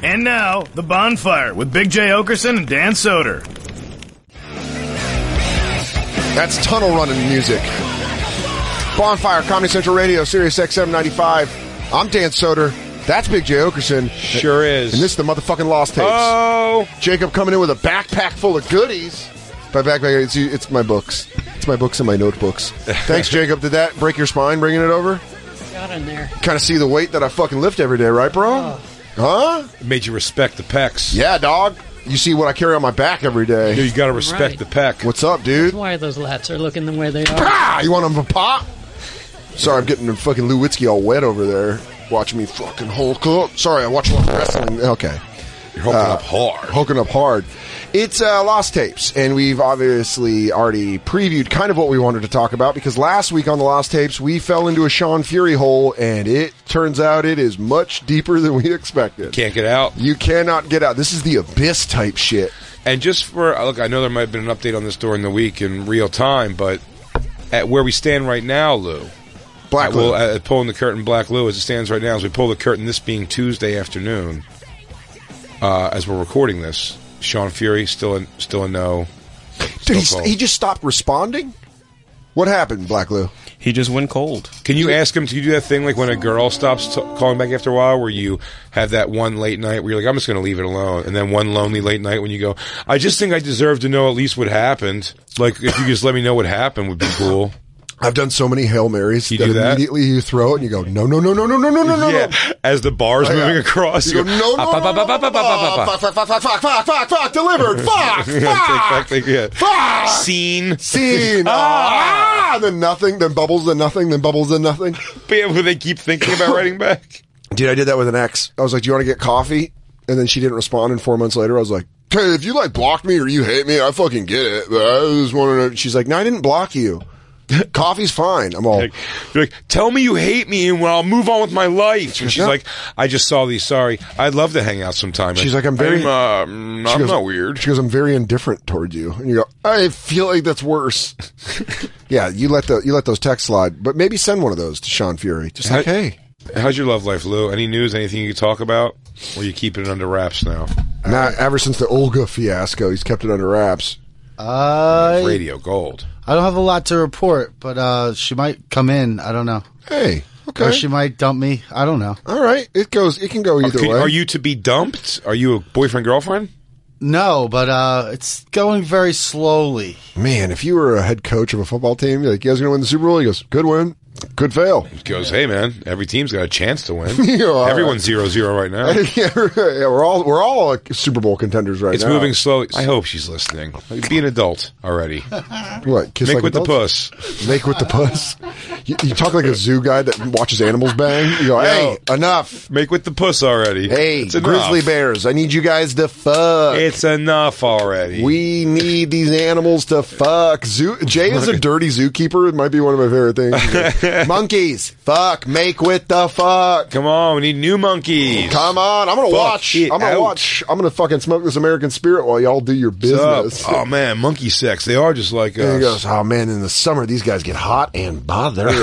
And now, The Bonfire with Big J. Okerson and Dan Soder. That's tunnel running music. Bonfire, Comedy Central Radio, Sirius XM 95. I'm Dan Soder. That's Big J. Okerson. Sure is. And this is the motherfucking Lost Tapes. Oh! Jacob coming in with a backpack full of goodies. By backpack, it's my books. It's my books and my notebooks. Thanks, Jacob. Did that break your spine bringing it over? Got in there. Kind of see the weight that I fucking lift every day, right, bro? Oh. Huh? It made you respect the pecs. Yeah, dog. You see what I carry on my back every day. You gotta respect the pec. What's up, dude? That's why those lats are looking the way they are. Ah, you want them to pop? Sorry, I'm getting fucking Lewinsky all wet over there. Watching me fucking hulk up. Sorry, I watch a lot of wrestling. Okay. You're hulking up hard. Hulking up hard. It's Lost Tapes, and we've obviously already previewed kind of what we wanted to talk about, because last week on the Lost Tapes, we fell into a Sean Fury hole, and it turns out it is much deeper than we expected. Can't get out. You cannot get out. This is the Abyss type shit. And just for, look, I know there might have been an update on this during the week in real time, but at where we stand right now, Lou, Black Lou. pulling the curtain, Black Lou, as it stands right now, as we pull the curtain, this being Tuesday afternoon, as we're recording this, Sean Fury still a no. Dude, he just stopped responding? What happened, Black Lou? He just went cold. Can you ask him to do that thing like when a girl stops calling back after a while, where you have that one late night where you're like, I'm just going to leave it alone, and then one lonely late night when you go, I just think I deserve to know at least what happened. Like, if you just let me know what happened would be cool. I've done so many Hail Marys you that do that? Immediately you throw it and you go, no. Yeah, as the bar's moving across. You go, no, fuck, delivered, fuck. Scene. Then nothing, then bubbles, then nothing, then bubbles, then nothing. But yeah, will they keep thinking about writing back? Dude, I did that with an ex. I was like, do you want to get coffee? And then she didn't respond, and 4 months later I was like, hey, if you like blocked me or you hate me, I fucking get it. But I just want to know. She's like, no, I didn't block you. Coffee's fine. I'm all you're like, tell me you hate me and I'll move on with my life. And she's like, I just saw these. Sorry, I'd love to hang out sometime. She's like, I'm not weird. She goes, I'm very indifferent towards you. And you go, I feel like that's worse. Yeah, you let those texts slide, but maybe send one of those to Sean Fury. Just like, hey, how's your love life, Lou? Any news? Anything you can talk about? Or you keeping it under wraps now? Ever since the Olga fiasco, he's kept it under wraps. Radio gold. I don't have a lot to report, but she might come in. I don't know. Hey, okay. Or she might dump me. I don't know. All right. It can go either way. Are you to be dumped? Are you a boyfriend, girlfriend? No, but it's going very slowly. Man, if you were a head coach of a football team, you're like, you guys going to win the Super Bowl? He goes, good win. Could fail. He goes, hey man, every team's got a chance to win. Everyone's 0-0 right now. Yeah, we're all Super Bowl contenders right now. It's moving slowly. I hope she's listening. Be an adult already. What? Kiss Make like with adults? the puss. Make with the puss. You talk like a zoo guy that watches animals bang. You go, hey, enough. Make with the puss already. Hey, it's grizzly enough. bears, I need you guys to fuck. It's enough already. We need these animals to fuck. Jay is a dirty zookeeper. It might be one of my favorite things. Monkeys, fuck. Make with the fuck. Come on, we need new monkeys. Come on, I'm gonna watch. I'm gonna fucking smoke this American Spirit while y'all do your business. Oh man, monkey sex. They are just like us. And he goes, oh man, in the summer these guys get hot and bothered.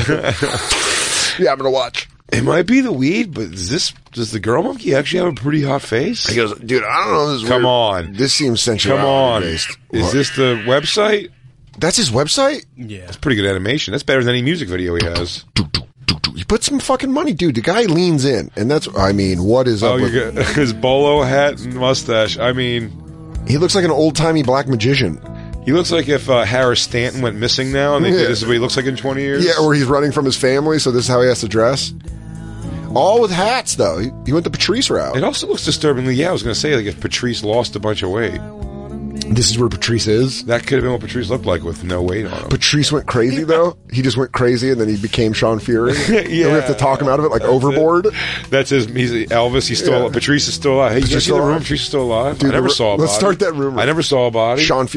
Yeah, I'm gonna watch. It might be the weed, but does the girl monkey actually have a pretty hot face? He goes, dude, I don't know. This is Come weird. on. This seems sensuality Come on. based. Is this the website? That's his website? Yeah. It's pretty good animation. That's better than any music video he has. You put some fucking money, dude. The guy leans in, and that's, I mean, what is up with his bolo hat and mustache. I mean, he looks like an old-timey black magician. He looks like if Harris Stanton went missing now, and this is what he looks like in 20 years. Yeah, or he's running from his family, so this is how he has to dress. All with hats, though. He went the Patrice route. It also looks disturbingly, I was going to say, like if Patrice lost a bunch of weight. This is where Patrice is? That could have been what Patrice looked like with no weight on him. Patrice went crazy, though? He just went crazy, and then he became Sean Fury? Yeah. And we have to talk him out of it, like Overboard? He's Elvis, he's still alive. Patrice is still alive. Hey, you see the room? Patrice is still alive? Dude, I never saw a body. Let's start that rumor. I never saw a body. Sean Fury.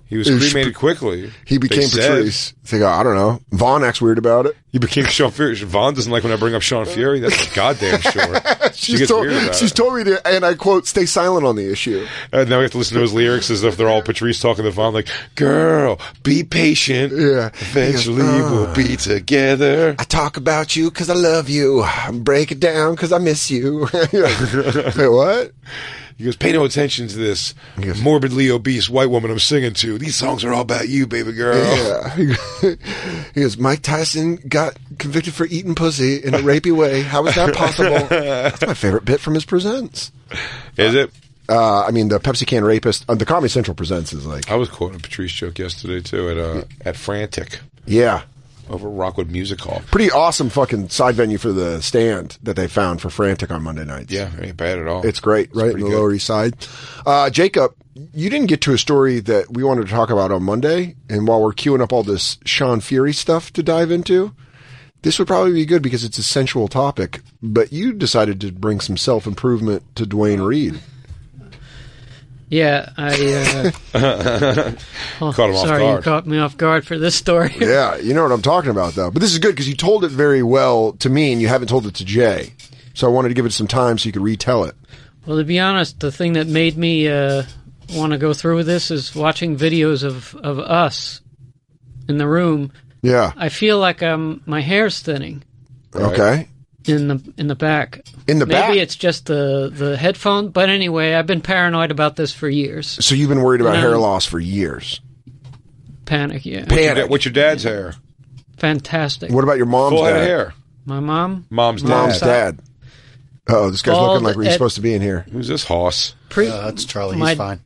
He was cremated quickly. He became Patrice. It's like, I don't know. Vaughn acts weird about it. He became Sean Fury. Vaughn doesn't like when I bring up Sean Fury. That's for goddamn sure. She's told me to, and I quote, stay silent on the issue. And now we have to listen to his lyrics as if they're all Patrice talking to Vaughn, like, girl, be patient. Yeah. Eventually we'll be together. I talk about you because I love you. I break it down because I miss you. Wait, what? He goes, pay no attention to this morbidly obese white woman I'm singing to. These songs are all about you, baby girl. Yeah. He goes, Mike Tyson got convicted for eating pussy in a rapey way. How is that possible? That's my favorite bit from his Presents. Is it? I mean, the Pepsi can rapist, the Comedy Central Presents is like... I was quoting a Patrice joke yesterday, too, at Frantic. Yeah. Over at Rockwood Music Hall. Pretty awesome fucking side venue for the stand that they found for Frantic on Monday nights. Yeah, ain't bad at all. It's great, right in the Lower East Side. Jacob, you didn't get to a story that we wanted to talk about on Monday, and while we're queuing up all this Sean Fury stuff to dive into, this would probably be good because it's a sensual topic, but you decided to bring some self-improvement to Dwayne Reed. Yeah, I caught him off sorry, guard. You caught me off guard for this story. Yeah, you know what I'm talking about, though. But this is good because you told it very well to me, and you haven't told it to Jay. So I wanted to give it some time so you could retell it. Well, to be honest, the thing that made me want to go through with this is watching videos of us in the room. Yeah. I feel like my hair's thinning. Okay. In the back. In the back? Maybe it's just the headphone. But anyway, I've been paranoid about this for years. So you've been worried about hair loss for years? Panic, yeah. Panic. What's your dad's hair? Fantastic. What about your mom's Full dad? head of hair. My mom? Mom's dad. Oh, this guy's looking like he's supposed to be in here. Who's this hoss? That's Charlie. He's fine.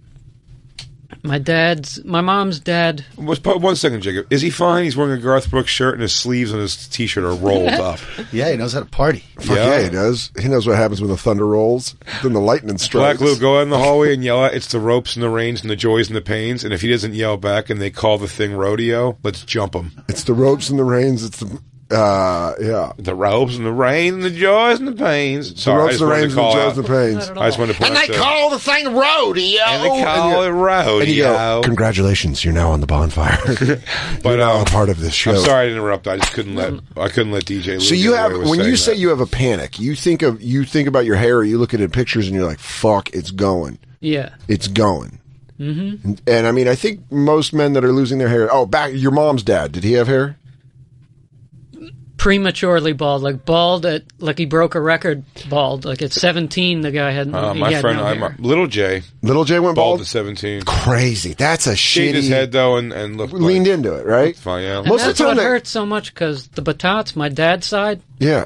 My mom's dad. One second, Jacob. Is he fine? He's wearing a Garth Brooks shirt and his sleeves on his T-shirt are rolled up. Yeah, he knows how to party. Fuck yeah, he does. He knows what happens when the thunder rolls, then the lightning strikes. Black Lou, go out in the hallway and yell out, it's the ropes and the reins and the joys and the pains. And if he doesn't yell back and they call the thing rodeo, let's jump him. It's the ropes and the reins. It's the... yeah. The ropes and the rain and the joys and the pains. The ropes and the reins and the joys and the pains. I just wanted to point out. And they call the thing rodeo. And they call it rodeo. And you go, congratulations, you're now on the bonfire. But now a part of this show. I'm sorry to interrupt. I just couldn't let DJ Lou. So you have, when you say you have a panic, you think about your hair, or you look at it pictures and you're like, fuck, it's going. Yeah. It's going. Mm-hmm. And I mean, I think most men that are losing their hair. Oh, back your mom's dad. Did he have hair? Prematurely bald, like he broke a record bald. Like at 17, the guy had my friend, Little Jay. Little Jay went bald at 17. Crazy. That's a shitty. Shaved his head though and looked leaned into it, right? Fine, yeah. And that's what hurts so much because the Batats, my dad's side,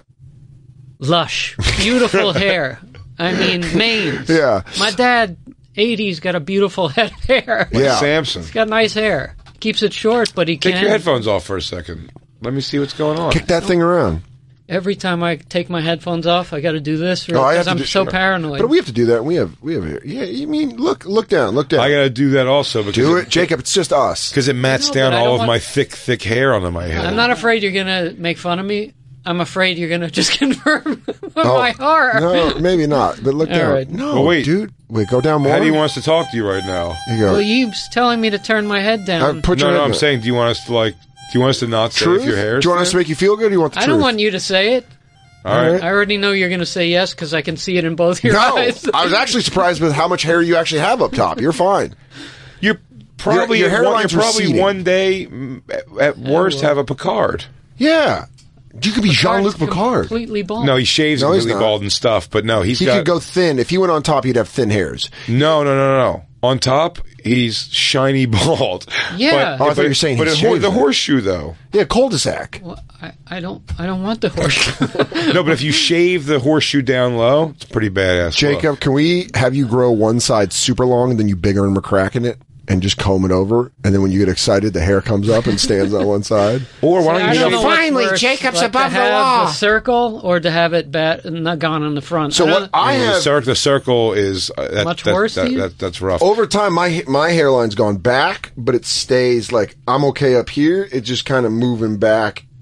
lush, beautiful hair. I mean, manes. Yeah. My dad, 80s, got a beautiful head of hair. Yeah. Samson. He's got nice hair. Keeps it short, but he can't. Take your headphones off for a second. Let me see what's going on. Kick that thing around. Every time I take my headphones off, I got to do this because I'm so paranoid. But we have to do that. We have here. Yeah, you mean look down. I got to do that also. Because do it, Jacob. It's just us because it mats down all of my thick hair onto my head. I'm not afraid you're gonna make fun of me. I'm afraid you're gonna just confirm my horror. No, maybe not. But look down. Right. No, wait, dude. Wait, go down more. How do you want us to talk to you right now? You go. Well, you're telling me to turn my head down. I'm saying, do you want us to do you want us to not say if your hair? Do you want us to make you feel good? Or do you want the truth? I don't want you to say it. All right. I already know you're going to say yes because I can see it in both your eyes. I was actually surprised with how much hair you actually have up top. You're fine. You're probably your hairline's probably one day at worst have a Picard. Yeah. You could be Jean-Luc Picard. Completely bald. No, he shaves completely bald and stuff, but no, he could go thin. If he went on top, he'd have thin hairs. No. On top, he's shiny bald. Yeah. I thought you were saying the horseshoe, though. Yeah, cul-de-sac. Well, I don't want the horseshoe. No, but if you shave the horseshoe down low, it's pretty badass. Jacob, can we have you grow one side super long and then you bigger and McCracken it? And just comb it over, and then when you get excited, the hair comes up and stands on one side. Or why don't you finally, Jacob's above the law. The circle, or to have it not gone in the front. So what I have, the circle is much worse. That's rough. Over time, my hairline's gone back, but it stays like I'm okay up here. It's just kind of moving back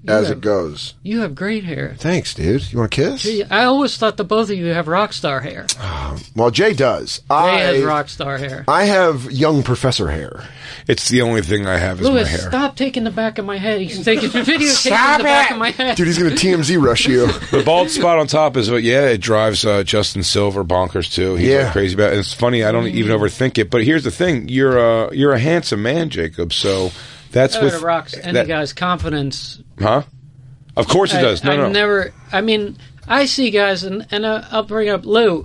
as it goes. You have great hair. Thanks, dude. You want a kiss? Gee, I always thought the both of you have rock star hair. Well, Jay does. Jay has rock star hair. I have young professor hair. It's the only thing I have is Louis, my hair. stop taking the back of my head. He's taking videotaping the back of my head. Dude, he's going to TMZ rush you. The bald spot on top is it drives Justin Silver bonkers too. He's like crazy about it. And it's funny, I don't even overthink it. But here's the thing: you're a handsome man, Jacob. So that's That rocks any guy's confidence. Huh? Of course it does. No. I mean, I see guys, and I'll bring up Lou.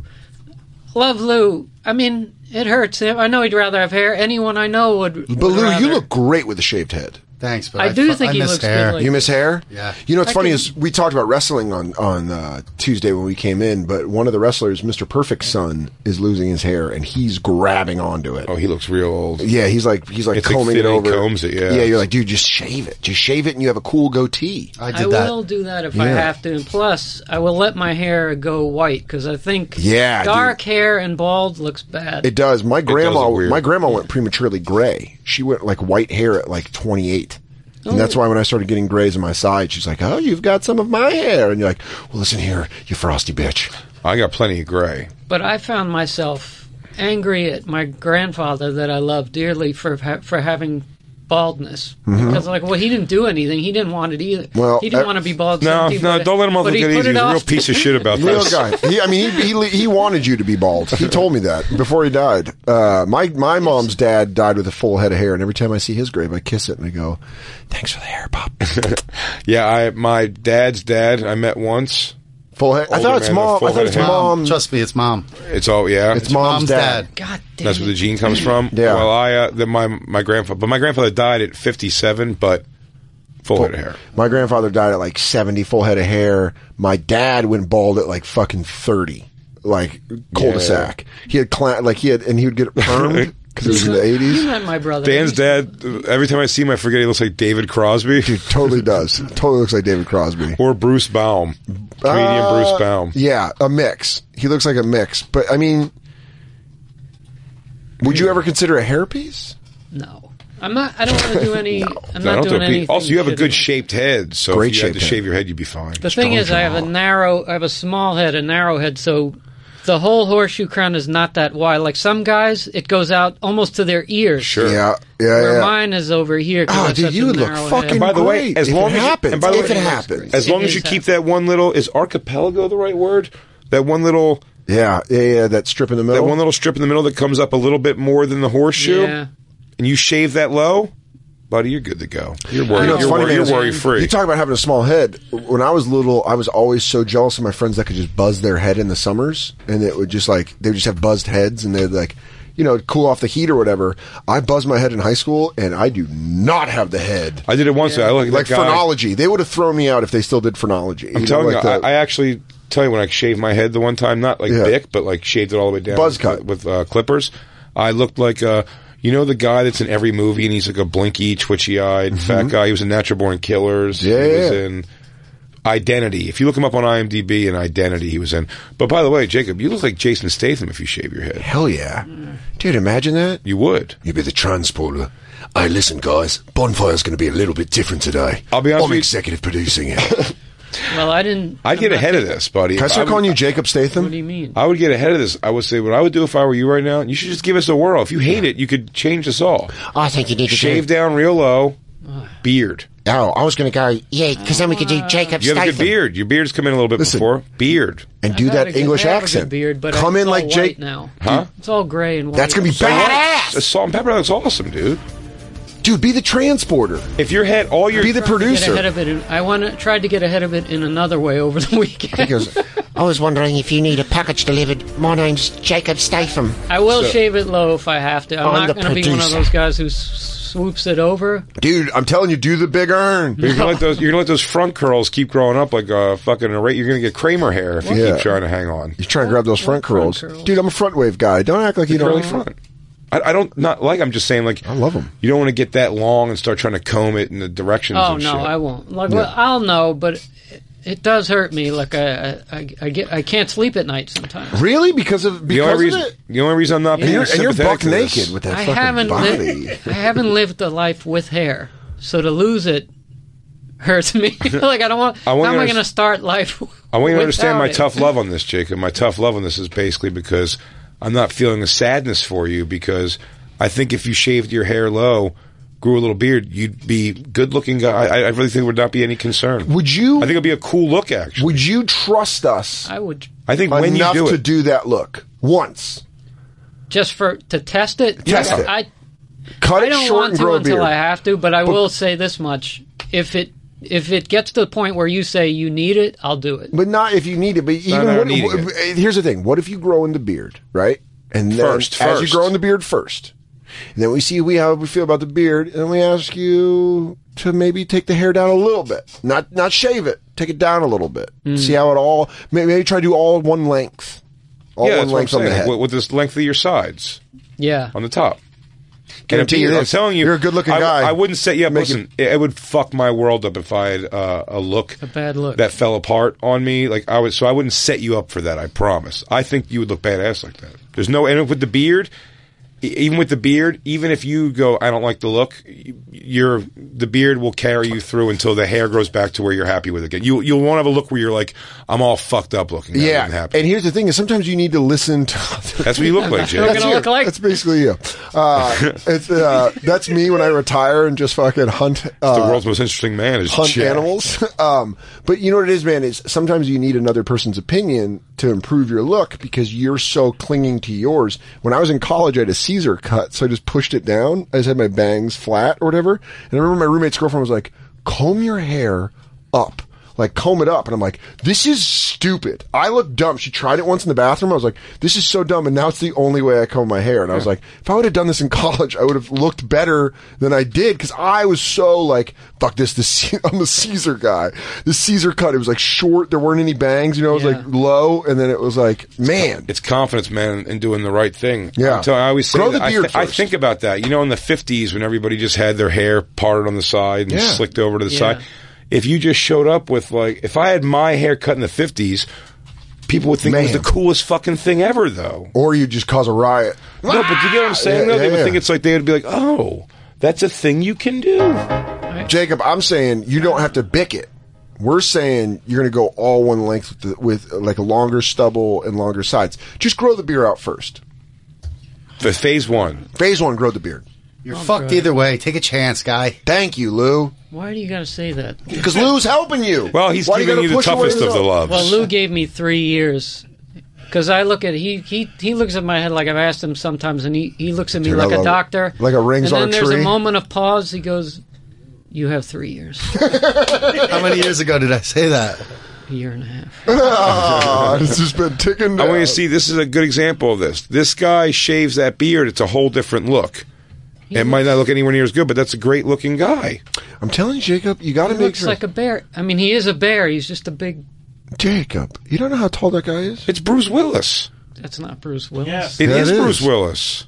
Love Lou. I mean, it hurts him. I know he'd rather have hair. Anyone I know would. But Lou, you look great with a shaved head. Thanks, but I do think he looks hair. good. Like you miss hair? Yeah. You know what's funny is we talked about wrestling on Tuesday when we came in, but one of the wrestlers, Mr. Perfect's son, is losing his hair and he's grabbing onto it. Oh, he looks real old. Yeah, he's like combing it over. Combs it, yeah. Yeah, you're like, dude, just shave it. Just shave it and you have a cool goatee. I will do that if I have to. And plus, I will let my hair go white because I think dark hair and bald looks bad. It does. My grandma went prematurely gray. She went like white hair at like 28. And that's why when I started getting grays on my side, she's like, oh, you've got some of my hair. And you're like, well, listen here, you frosty bitch. I got plenty of gray. But I found myself angry at my grandfather that I love dearly for having baldness. Because, he didn't do anything. He didn't want it either. Well, he didn't want to be bald. No, don't let him look at it. He's a real piece of shit about Real this. guy. He wanted you to be bald. He told me that before he died. My mom's dad died with a full head of hair, and every time I see his grave, I kiss it and I go, thanks for the hair, Pop. Yeah, my dad's dad I met once. Full head. I thought it's mom. I thought it's mom. Trust me, it's mom. It's it's mom's dad. God damn. That's where the gene comes from. Yeah. Well, my grandfather, but my grandfather died at 57, but full head of hair. My grandfather died at like 70, full head of hair. My dad went bald at like fucking 30, like cul-de-sac. Yeah. He would get it permed. Because it was in the 80s. You met my brother. Dan's dad, every time I see him, I forget he looks like David Crosby. Dude, totally does. Totally looks like David Crosby. Or Bruce Baum. Comedian Bruce Baum. Yeah, a mix. He looks like a mix. But, I mean, would you ever consider a hairpiece? No. I don't want to do any. I'm not doing anything. Also, you have a good shaped head, so Great if you had to shaped shave your head, you'd be fine. The thing is, I have a small head, a narrow head, so the whole horseshoe crown is not that wide. Like some guys, it goes out almost to their ears. Sure. Yeah. Where mine is over here. Oh, dude, you would look fucking and by the way, great. As long as you keep that one little, is archipelago the right word? That one little. Yeah, that strip in the middle. That one little strip in the middle that comes up a little bit more than the horseshoe. Yeah. And you shave that low, buddy, you're good to go. You're worry free. You talk about having a small head. When I was little, I was always so jealous of my friends that could just buzz their head in the summers, and it would just they would just have buzzed heads, and they'd cool off the heat or whatever. I buzzed my head in high school, and I do not have the head. I did it once. I look like phrenology. They would have thrown me out if they still did phrenology. I'm telling you, I actually tell you when I shaved my head the one time, not Bic, but shaved it all the way down, buzz cut with clippers. I looked like the guy that's in every movie, and he's like a blinky, twitchy-eyed fat guy. He was in Natural Born Killers. Yeah, he was in Identity. If you look him up on IMDb, in Identity, he was in. But by the way, Jacob, you look like Jason Statham if you shave your head. Hell yeah, dude! Imagine that. You would. You'd be the transporter. Hey, listen, guys. Bonfire's going to be a little bit different today. I'll be honest. I'm executive producing it. Well, I'd get ahead of this, buddy. Can I start calling you Jacob Statham? What do you mean? I would get ahead of this. I would say what I would do if I were you right now. You should just give us a whirl. If you hate it, you could change us all. I think you need to shave down real low, beard. Oh, I was going to go, because then we could do Jacob Statham. You have a good beard. Your beard's come in a little bit before. Beard. And do that English accent. Beard, but come in like Jake. Now. Huh? It's all gray and white. That's going to be badass. Salt and pepper, that's awesome, dude. Dude, be the transporter. If your head, be the producer. I tried to get ahead of it in another way over the weekend. I was wondering if you need a package delivered. My name's Jacob Statham. I will shave it low if I have to. I'm not going to be one of those guys who swoops it over. Dude, I'm telling you, do the big earn. You're gonna let those front curls keep growing up like a fucking array. You're gonna get Kramer hair if you keep trying to hang on. You're trying to grab those front curls. Dude, I'm a front wave guy. Don't act like you don't. Curly front. I don't not like. I'm just saying, like, I love them. You don't want to get that long and start trying to comb it in the directions. Oh and no, shit. I won't. Well, I'll know, but it does hurt me. Like I can't sleep at night sometimes. Really? Because of the only reason I'm not being and you're buck naked with that fucking body. I haven't lived a life with hair, so to lose it hurts me. Like, I don't want. How am I going to start life? I want you to understand my it? tough love on this, Jacob. My tough love on this is basically because I'm not feeling a sadness for you, because I think if you shaved your hair low, grew a little beard, you'd be good looking guy. I really think there would not be any concern. Would you? I think it'd be a cool look, actually. Would you trust us? I would. I think when you enough do to it, do that look once. Just to test it. Test it. Cut I it don't short want and to grow a until beard. I have to, but I will say this much: if it gets to the point where you say you need it, I'll do it. But not if you need it. But here's the thing: what if you grow in the beard, right? And then First. as you grow in the beard first, and then we see how we feel about the beard, and then we ask you to maybe take the hair down a little bit, not shave it, take it down a little bit. See how it all. Maybe try to do all one length, all yeah, one that's what I'm length on the saying. head. With this length of your sides Yeah. on the top. Guarantee you I'm this, telling you, you're a good-looking guy. I wouldn't set you up. Make Listen, it would fuck my world up if I had a bad look that fell apart on me. Like I would, so I wouldn't set you up for that. I promise. I think you would look badass like that. There's no, and with the beard, even with the beard, even if you go, I don't like the look, the beard will carry you through until the hair grows back to where you're happy with it again. You'll want to have a look where you're like, I'm all fucked up looking. That wouldn't happen. And here's the thing: is sometimes you need to listen to. That's what you look like, Jay. That's what I look like. That's basically you. That's me when I retire and just fucking hunt. The world's most interesting man is hunt Jack. animals. But you know what it is, man, is sometimes you need another person's opinion to improve your look because you're so clinging to yours. When I was in college, I had a Caesar cut, so I just pushed it down. I just had my bangs flat or whatever. And I remember my roommate's girlfriend was like, comb your hair up. Like, comb it up. And I'm like, this is stupid. I look dumb. She tried it once in the bathroom. I was like, this is so dumb. And now it's the only way I comb my hair. And I was like, if I would have done this in college, I would have looked better than I did. Because I was so like, fuck this. I'm a Caesar guy. The Caesar cut, it was like short. There weren't any bangs. You know, it was like low. And then it was like, man. It's confidence, man, in doing the right thing. Yeah. I always say Grow the that. beard I first. think about that. You know, in the 50s when everybody just had their hair parted on the side and slicked over to the side. If you just showed up with, like, if I had my hair cut in the 50s, people would think it was the coolest fucking thing ever, though. Or you just cause a riot. No, but do you get what I'm saying, though? They would think it's like, they would be like, oh, that's a thing you can do. Jacob, I'm saying you don't have to bick it. We're saying you're going to go all one length with like a longer stubble and longer sides. Just grow the beard out first. For phase one. Phase one, grow the beard. You're fucked either way. Take a chance, guy. Thank you, Lou. Why do you got to say that? Because Lou's helping you. Well, he's Why giving you the push away toughest of the yourself? loves. Well, Lou gave me 3 years. Because I look at he looks at my head like I've asked him sometimes, and he looks at me like a doctor, like a rings and on then a there's tree. a moment of pause. He goes, "You have 3 years." How many years ago did I say that? A year and a half. It's just been ticking down. I want you to see, this is a good example of this. This guy shaves that beard. It's a whole different look. It might not look anywhere near as good, but that's a great-looking guy. I'm telling you, Jacob, you got to He make looks sure. like a bear. I mean, he is a bear. He's just a big. Jacob, you don't know how tall that guy is? It's Bruce Willis. That's not Bruce Willis. Yes. It Yeah, is it is. Bruce Willis.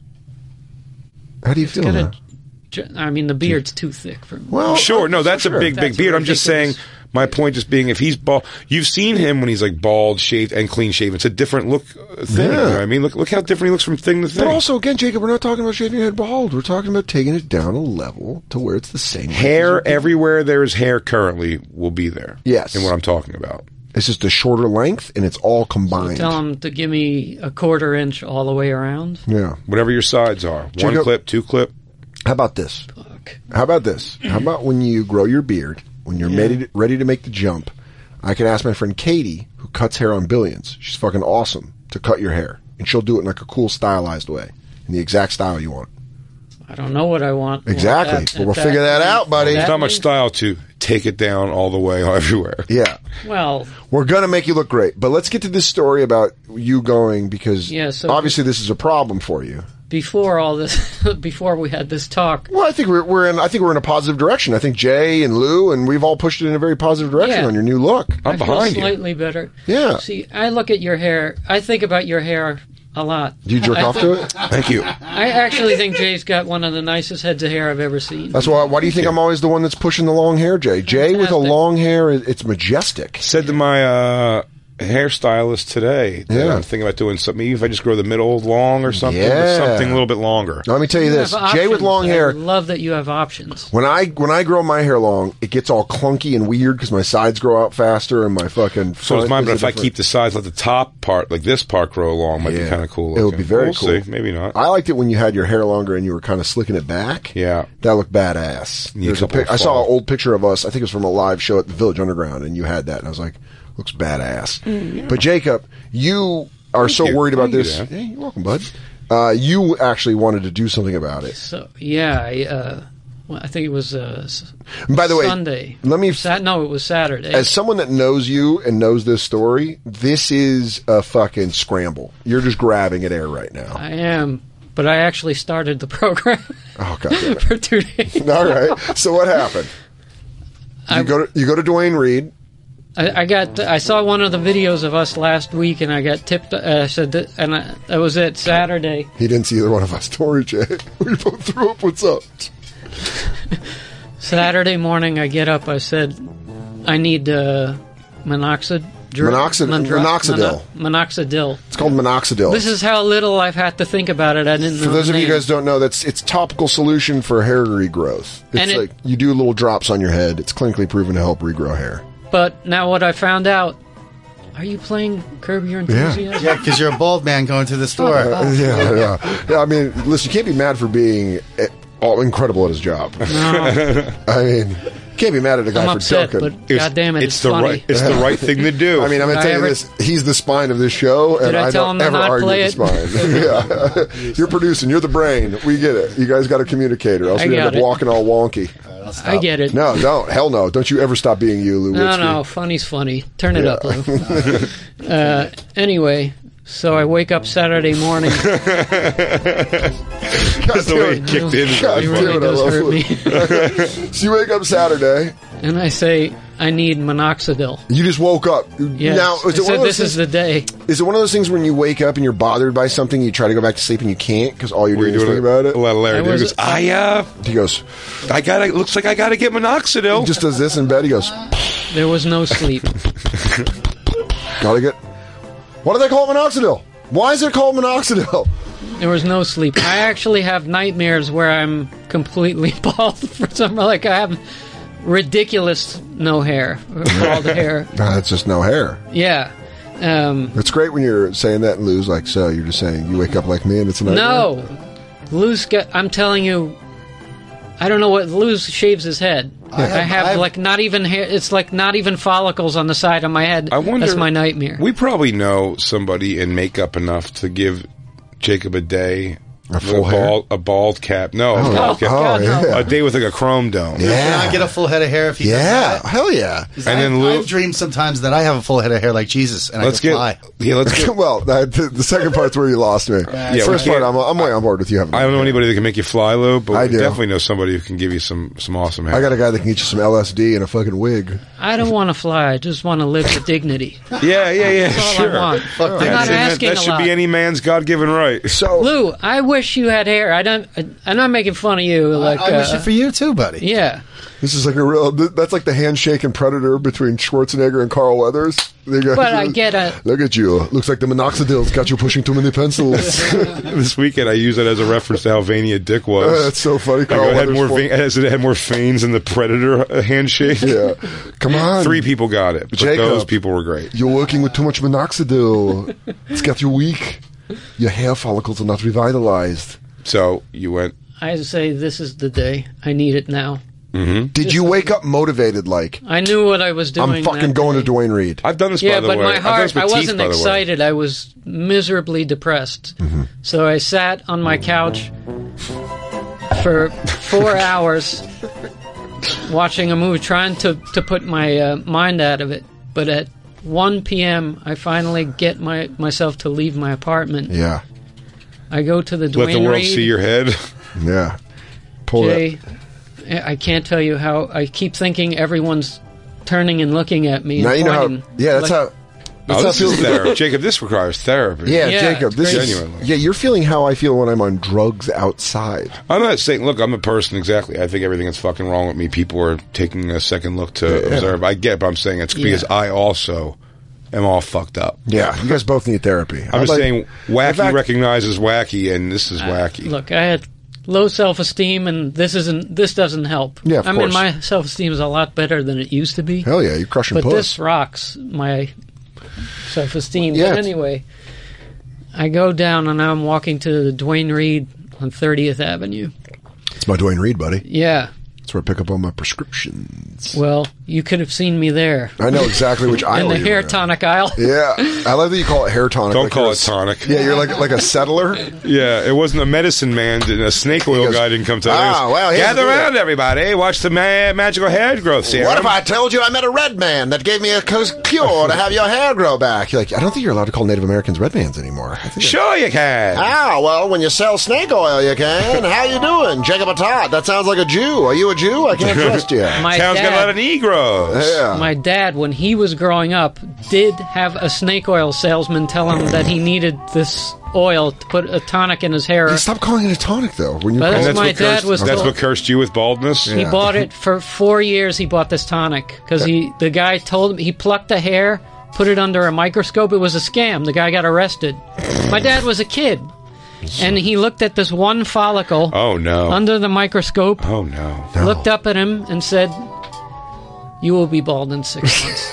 How do you feel now? I mean, the beard's too thick for me. Well, Sure, no, that's a big That's beard. I'm just saying, ridiculous. my point just being, if he's bald, you've seen him when he's like bald, shaved, and clean shaven. It's a different look thing. Yeah. You know what I mean, look how different he looks from thing to thing. But also, again, Jacob, we're not talking about shaving your head bald. We're talking about taking it down a level to where it's the same. Hair everywhere there is hair currently will be there. Yes. In what I'm talking about. It's just a shorter length, and it's all combined. Tell him to give me a 1/4 inch all the way around. Yeah. Whatever your sides are. One Jacob- clip, 2 clip. How about this? Fuck. How about this? How about when you grow your beard, when you're ready to make the jump, I can ask my friend Katie, who cuts hair on Billions. She's fucking awesome to cut your hair. And she'll do it in like a cool stylized way, in the exact style you want. I don't know what I want. Exactly. But we'll figure that out, buddy. There's That not much means- style to take it down all the way everywhere. Yeah. Well, We're going to make you look great. But let's get to this story about you going, because obviously this is a problem for you. before all this, before we had this talk, Well, I think we're in a positive direction. I think Jay and Lou and we've all pushed it in a very positive direction on your new look. I'm I feel behind you. slightly better. Yeah. See, I look at your hair. I think about your hair a lot. Do you jerk off to it? Thank you. I actually think Jay's got one of the nicest heads of hair I've ever seen. That's why do you think I'm always the one that's pushing the long hair, Jay? Jay with a Fantastic. long hair, it's majestic. Said to my hairstylist today. That I'm thinking about doing something. Maybe if I just grow the middle long or something, or something a little bit longer. Now, let me tell you this, Jay with long hair. I love that you have options. When I grow my hair long, it gets all clunky and weird because my sides grow out faster and my fucking. So does mine, but if I keep the sides, let the top part, like this part, grow long, might be kind of cool. It would be very cool. See. Maybe not. I liked it when you had your hair longer and you were kind of slicking it back. Yeah, that looked badass. I saw an old picture of us. I think it was from a live show at the Village Underground, and you had that, and I was like, looks badass. Yeah. But Jacob, you are so worried about this. Hey, you're welcome, bud. You actually wanted to do something about it. So yeah, I think it was by the way, Sunday. Let me. No, it was Saturday. As someone that knows you and knows this story, this is a fucking scramble. You're just grabbing at air right now. I am, but I actually started the program. Oh god, for 2 days. All right. So what happened? You go to Dwayne Reed. I saw one of the videos of us last week, and I got tipped. I said that was it. Saturday. He didn't see either one of our stories, Jay. We both threw up. What's up? Saturday morning, I get up. I said, I need minoxidil. It's called minoxidil. This is how little I've had to think about it. I didn't know. For those of you guys who don't know, it's topical solution for hair regrowth. It's like you do little drops on your head. It's clinically proven to help regrow hair. But now what I found out, are you playing Curb Your Enthusiasm? Yeah, because you're a bald man going to the store. Yeah. I mean, listen, you can't be mad for being all incredible at his job. No. I mean, you can't be mad at a guy for joking. But goddamn it's funny. It's the right thing to do. I mean, I'm going to tell you this. He's the spine of this show, and I don't ever argue with the spine. Yeah. You're producing. You're the brain. We get it. You guys got to communicate, or else we end up walking all wonky. I get it. No, don't. Hell no. Don't you ever stop being you, Lou Witzke. No, funny's funny. Turn it up, Lou. Anyway, so I wake up Saturday morning. That's the way it kicked in. It really does hurt me. So you wake up Saturday. And I say, I need minoxidil. You just woke up. Yes. Now, this is the day. Is it one of those things when you wake up and you're bothered by something, you try to go back to sleep and you can't because all you're doing is thinking about it? Larry goes, he goes, looks like I gotta get minoxidil. He just does this in bed. He goes, there was no sleep. Gotta get. Why do they call it minoxidil? Why is it called minoxidil? There was no sleep. I actually have nightmares where I'm completely bald for some. Like I have ridiculous no hair, bald hair. That's just no hair. Yeah. It's great when you're saying that and Lou's like, so you're just saying you wake up like me and it's a nightmare? No. Lou's I'm telling you, I don't know what, Lou shaves his head. I have like not even hair, it's like not even follicles on the side of my head. I wonder, that's my nightmare. We probably know somebody in makeup enough to give Jacob a day. A full hair? A bald cap. No, a bald cap. God, no. A day with like a chrome dome. Yeah. Can I get a full head of hair if he does that? Hell yeah. And then Lou, I've dreamed sometimes that I have a full head of hair like Jesus and let's I can fly. Let's get. Well, the second part's where you lost me. The first part, I'm way on board with you. I don't know anybody that can make you fly, Lou, but I definitely know somebody who can give you some awesome hair. I got a guy that can get you some LSD and a fucking wig. I don't want to fly. I just want to live with dignity. Yeah, That's all I want. I'm not asking a lot. That should be any man's God-given right. So, Lou, I wish you had hair. I'm not making fun of you. Like I wish it for you too, buddy. Yeah. This is like that's like the handshake and Predator between Schwarzenegger and Carl Weathers. But I get it. Look at you. Looks like the minoxidil's got you pushing too many pencils. This weekend I use it as a reference to how veiny a dick was. That's so funny. Carl it had more veins than the Predator handshake. Yeah. Come on. 3 people got it, but Jacob, those people were great. You're working with too much minoxidil. It's got you weak. Your hair follicles are not revitalized. So you went. I say this is the day. I need it now. Mm-hmm. Did you wake up motivated like? I knew what I was doing. I'm fucking going to Dwayne Reed. I've done this by the way. Yeah, but my heart, I wasn't excited. I was miserably depressed. Mm-hmm. So I sat on my couch for 4 hours watching a movie, trying to put my mind out of it. But at 1 p.m., I finally get myself to leave my apartment. Yeah. I go to the Dwayne Reed. Let the world see your head. Yeah. Pull Jay, I can't tell you how I keep thinking everyone's turning and looking at me. Now and you know pointing. how. Yeah, that's how. This is therapy. Jacob, this requires therapy. Yeah, Jacob, this is genuinely. Yeah, you're feeling how I feel when I'm on drugs outside. I'm not saying, look, I'm a person, exactly. I think everything that's fucking wrong with me, people are taking a second look to observe. I get, but I'm saying it's because I also am all fucked up. Yeah, you guys both need therapy. I'm just saying, wacky in fact- recognizes wacky, and this is wacky. Look, I had low self-esteem, and this doesn't help. Yeah, of I mean, course. my self-esteem is a lot better than it used to be. Hell yeah, you're crushing But puss. this rocks my self-esteem. Yeah, But it's- anyway, I go down, and I'm walking to Duane Reade on 30th Avenue. It's my Duane Reade, buddy. Yeah. That's where I pick up all my prescriptions. Well, you could have seen me there. I know exactly which aisle In the you're hair in. tonic aisle. Yeah, I love that you call it hair tonic. Don't like call you're it tonic. Yeah, you're like a settler. Yeah, it wasn't a medicine man, a snake oil goes, guy didn't come to well, here's gather the deal. around, everybody. Watch the magical hair growth serum. What if I told you I met a red man that gave me a cure to have your hair grow back? You're like, I don't think you're allowed to call Native Americans red mans anymore. I think Sure you can. well, when you sell snake oil, you can. How you doing? Jacob Atat. That sounds like a Jew. Are you a Jew? I can't trust you. My Town's got a lot of dad, Negroes. Yeah. my dad, when he was growing up, did have a snake oil salesman tell him that he needed this oil to put a tonic in his hair. Hey, stop calling it a tonic, though. When you But call that's it, my dad was That's told- what cursed you with baldness? He bought it for 4 years. He bought this tonic because the guy told him he plucked the hair, put it under a microscope. It was a scam. The guy got arrested. My dad was a kid, and he looked at this one follicle Oh, no. under the microscope, Oh, no. looked up at him, and said, "You will be bald in 6 months."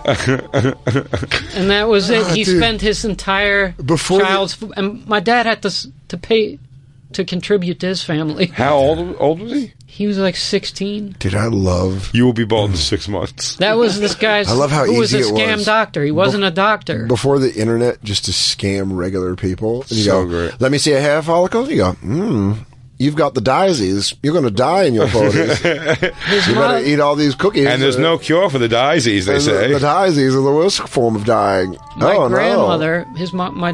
And that was it. He dude. spent his entire Before child's and my dad had to pay to contribute to his family. How old was he? He was like 16. Dude, I love... You will be bald in 6 months. That was this guy's. I love how who was a easy it scam was. doctor. He wasn't a doctor. Before the internet, just to scam regular people. And you So go, great. let me see a hair follicle. You go, you've got the disease. You're going to die in your 40s. You better eat all these cookies. And there's no cure for the disease, they And say. The disease are the worst form of dying. My grandmother, his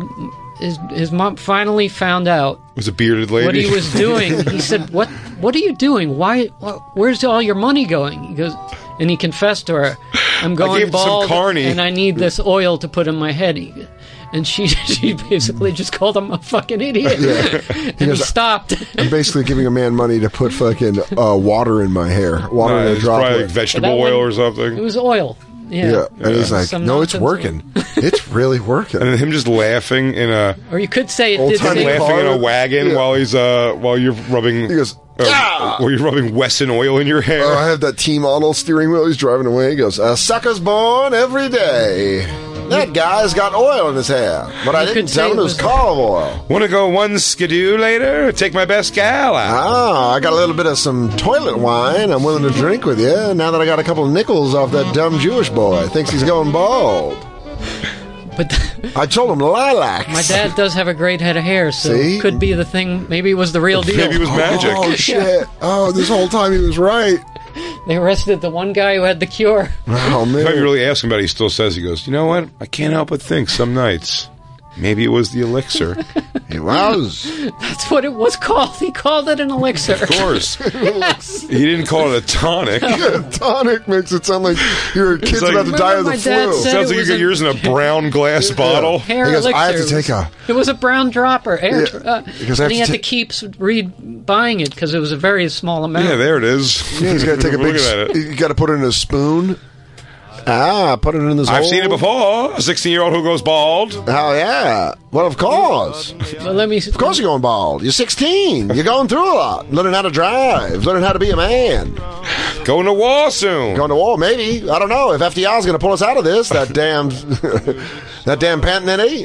mom finally found out It was a bearded lady. what he was doing. He said, "What are you doing? Where's all your money going?" He goes, and he confessed to her, "I'm gave going him some bald, carny." and I need this oil to put in my head." And she basically just called him a fucking idiot, and he goes, stopped. I'm basically giving a man money to put fucking water in my hair. Water in a It's probably like droplet. vegetable That oil one- or something. It was oil. Yeah. And he's like, Some no, it's nonsense working. It's really working. And then him just laughing in a Or you could say it did Old-timey say, car. laughing in a wagon Yeah. while he's while you're rubbing He goes, while you're rubbing Wesson oil in your hair. Oh, I have that T-model steering wheel. He's driving away. He goes, a sucker's born every day. That guy's got oil in his hair. But I You didn't could tell say him it it was was- car oil. Want to go one skidoo later? Take my best gal out. I got a little bit of some toilet wine I'm willing to drink with you now that I got a couple of nickels off that dumb Jewish boy. Thinks he's going bald. but I told him lilacs. my dad does have a great head of hair, so See? could be the thing. Maybe it was the real deal. Maybe it was magic. Oh, shit. Oh, this whole time he was right. They arrested the one guy who had the cure. Oh, If you man. really ask him about it, he still says, he goes, you know what? I can't help but think some nights, maybe it was the elixir. He was. That's what it was called. He called it an elixir. Of course. Yes. He didn't call it a tonic. Tonic makes it sound like your kid's like- about to die of the Remember my dad flu. said- Sounds it like you was got a- yours in a brown glass bottle. Hair He goes, elixir. I have to take It was a brown dropper. Air, Yeah, because I have and he to had to keep buying it because it was a very small amount. Yeah, there it is. Yeah, he's got to take a big. Looking at it. You got to put it in a spoon. Put it in this. I've hole. seen it before. A 16-year-old who goes bald. Oh yeah. Well, of course. But let me. Of course you're going bald. You're 16. You're going through a lot. Learning how to drive. Learning how to be a man. Going to war soon. Going to war, maybe. I don't know. If FDR's going to pull us out of this, that damn, that damn pantanity.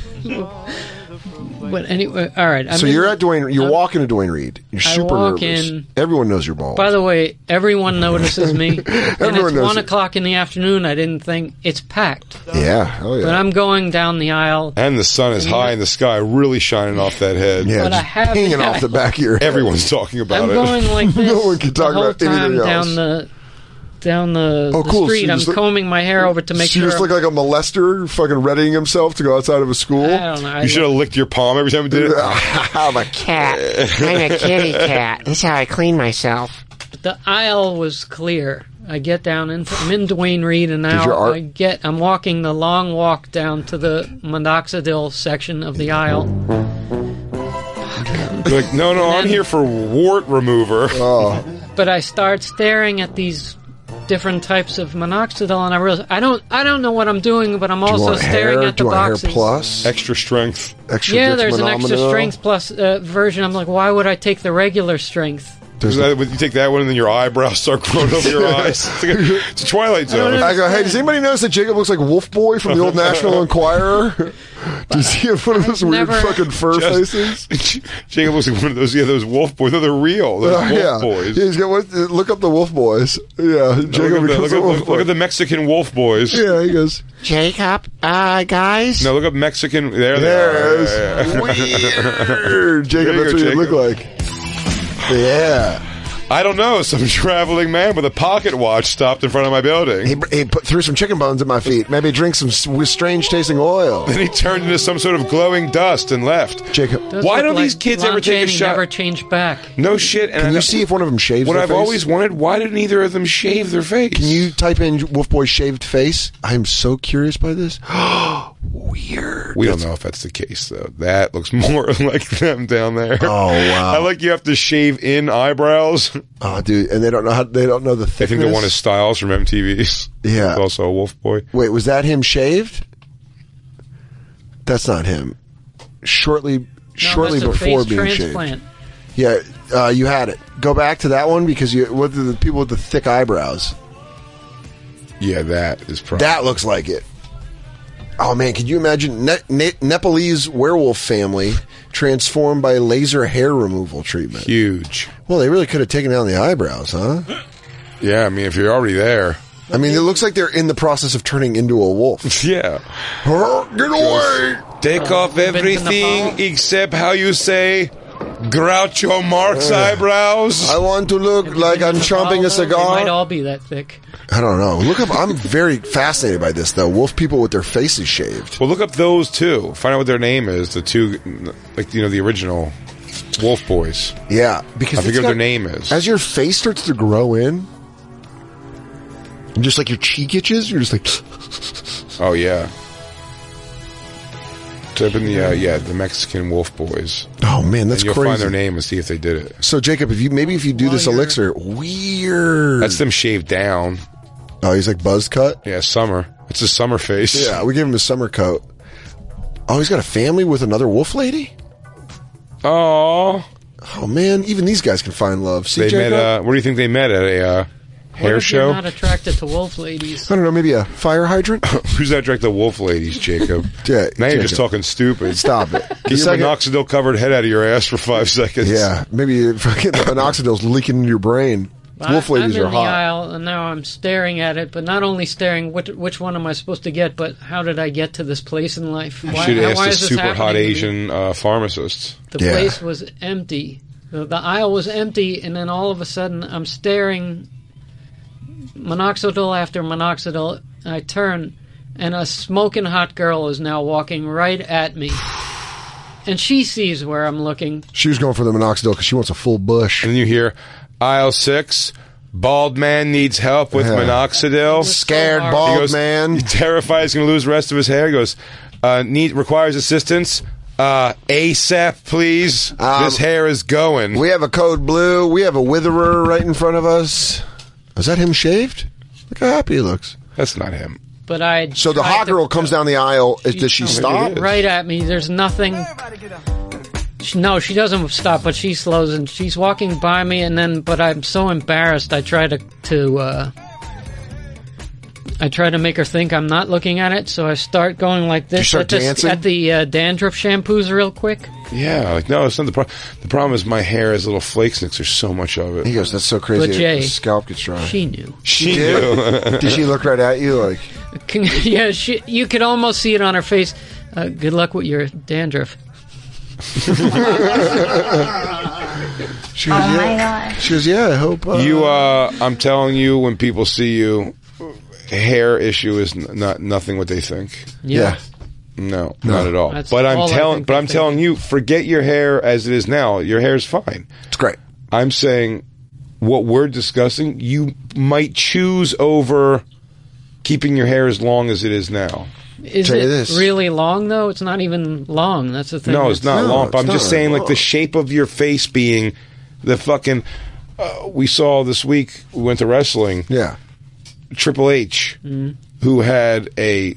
But anyway, all right. So you're at Duane. You're walking to Duane Reade. You're I super walk nervous. in- Everyone knows you're bald. By the way, everyone notices me. And Everyone it's knows 1 it. o'clock in the afternoon. I didn't think it's packed. Yeah. Hell yeah. But I'm going down the aisle. And the sun is high in the sky, really shining off that head. yeah. But I Just have- hanging off the back of your head. Everyone's talking about I'm it. going like this No one can talk the whole about anything time else. down the Oh, cool. So street. you I'm just look- combing my hair over to make So you sure. just look like a molester, fucking readying himself to go outside of a school. I don't know. You should have licked your palm every time you did it. I'm a cat. I'm a kitty cat. That's how I clean myself. The aisle was clear. I get down into. I'm in Duane Reade, and now your art- I'm walking the long walk down to the minoxidil section of the aisle. You're like, no, I'm here for wart remover. Oh, But I start staring at these different types of minoxidil, and I realized I don't know what I'm doing, but I'm Do you also want staring hair? at Do the you want boxes. hair plus? Extra strength. Extra Yeah, there's an extra Dexmonometer? strength plus version. I'm like, why would I take the regular strength? You take that one and then your eyebrows start growing over your eyes. It's a Twilight Zone. I go, hey, does anybody notice that Jacob looks like Wolf Boy from the old National Enquirer? Does he have one of those weird never- fucking fur faces? Jacob looks like one of those. Yeah, those wolf boys. They're real. Those wolf Yeah. boys. Yeah, he's got look up the Wolf Boys. Yeah, Jacob becomes a wolf boy. Look at the Mexican wolf boys. Yeah, he goes, Jacob, guys. No, look up Mexican. There there it they are. is. Weird. Jacob, There you that's go, what you look Jacob. like. Yeah. I don't know. Some traveling man with a pocket watch stopped in front of my building. He threw some chicken bones at my feet. Maybe drink some strange tasting oil. Then he turned into some sort of glowing dust and left. Jacob, Does Why look don't like these kids ever Lon take a Chaney shot? Never change back. No shit. And can you see if one of them shaves what their I've face? always wanted? Why didn't either of them shave their face? Can you type in Wolf Boy shaved face? I'm so curious by this. Weird. We don't know if that's the case though. That looks more like them down there. Oh, wow. I like you have to shave in eyebrows. Oh, dude, and they don't know the thickness. I think they're one of Styles from MTV's. Yeah. He's also a wolf boy. Wait, was that him shaved? That's not him. Shortly That's a before face being transplant. shaved. Yeah, you had it. Go back to that one because what are the people with the thick eyebrows? Yeah, that is probably. That looks like it. Oh man, could you imagine Nepalese werewolf family transformed by laser hair removal treatment? Huge. Well, they really could have taken down the eyebrows, huh? Yeah, I mean, if you're already there. I mean, it looks like they're in the process of turning into a wolf. Yeah. Get away! Take off been to everything Nepal? except how you say Groucho Marx eyebrows. I want to look like I'm chomping a They might cigar. all be that thick. I don't know. Look up. I'm very fascinated by this, though. Wolf people with their faces shaved. Well, look up those two. Find out what their name is. The two, like, the original wolf boys. Yeah, because I forget it's what their got- name is. As your face starts to grow in, and just like your cheek itches, you're just like, Oh, yeah. Type in the Mexican wolf boys. oh man, that's And you'll crazy. find their name and see if they did it. So Jacob, if you do this elixir, weird. That's them shaved down. Oh, he's like buzz cut. Yeah, summer. It's a summer face. Yeah, we gave him a summer coat. Oh, he's got a family with another wolf lady. Oh, Oh man, even these guys can find love. See, they Jacob? met. Where do you think they met at a hair What if show? You're not attracted to wolf ladies. I don't know, maybe a fire hydrant. Who's that direct the wolf ladies, Jacob? Yeah, Now you're Jacob. just talking stupid. Stop it. Get your minoxidil covered head out of your ass for 5 seconds. Yeah, maybe fucking the minoxidil's leaking into your brain. Wolf ladies I'm in are the hot. aisle, and now I'm staring at it, but not only staring, which one am I supposed to get, but how did I get to this place in life? You should ask why the is this super hot happening to me? Asian pharmacist. The Yeah. place was empty. The aisle was empty, and then all of a sudden, I'm staring minoxidil after minoxidil. I turn, and a smoking hot girl is now walking right at me. And she sees where I'm looking. She was going for the minoxidil because she wants a full bush. And then you hear, aisle 6, bald man needs help with Yeah. minoxidil. Scared He bald He goes, man. He's terrified he's going to lose the rest of his hair. He goes, requires assistance. ASAP, please. This hair is going. We have a code blue. We have a witherer right in front of us. Is that him shaved? Look how happy he looks. That's not him. But I So the tried hot to- girl comes down the aisle. Does she stop? right at me. There's nothing. No, she doesn't stop, but she slows and she's walking by me, and then. But I'm so embarrassed. I try to make her think I'm not looking at it, so I start going like this You start dancing? at the dandruff shampoos real quick. Yeah, like, no, it's not the problem. The problem is my hair has little flakes and there's so much of it. He goes, that's so crazy. But Jay, His scalp gets dry. She knew. She knew. Did she look right at you like... Yeah, you could almost see it on her face. Good luck with your dandruff. She goes, yeah. She goes, yeah, I hope... I'm telling you, when people see you, hair issue is nothing what they think. Yeah. No, not at all. That's But all I think I'm they telling you, forget your hair as it is now. Your hair is fine. It's great. I'm saying what we're discussing, you might choose over keeping your hair as long as it is now. Is Tell you it this. really long, though? It's not even long. That's the thing. No, it's not No, long. But it's I'm just not saying, like, long. the shape of your face being the fucking... we saw this week, we went to wrestling. Yeah. Triple H, who had the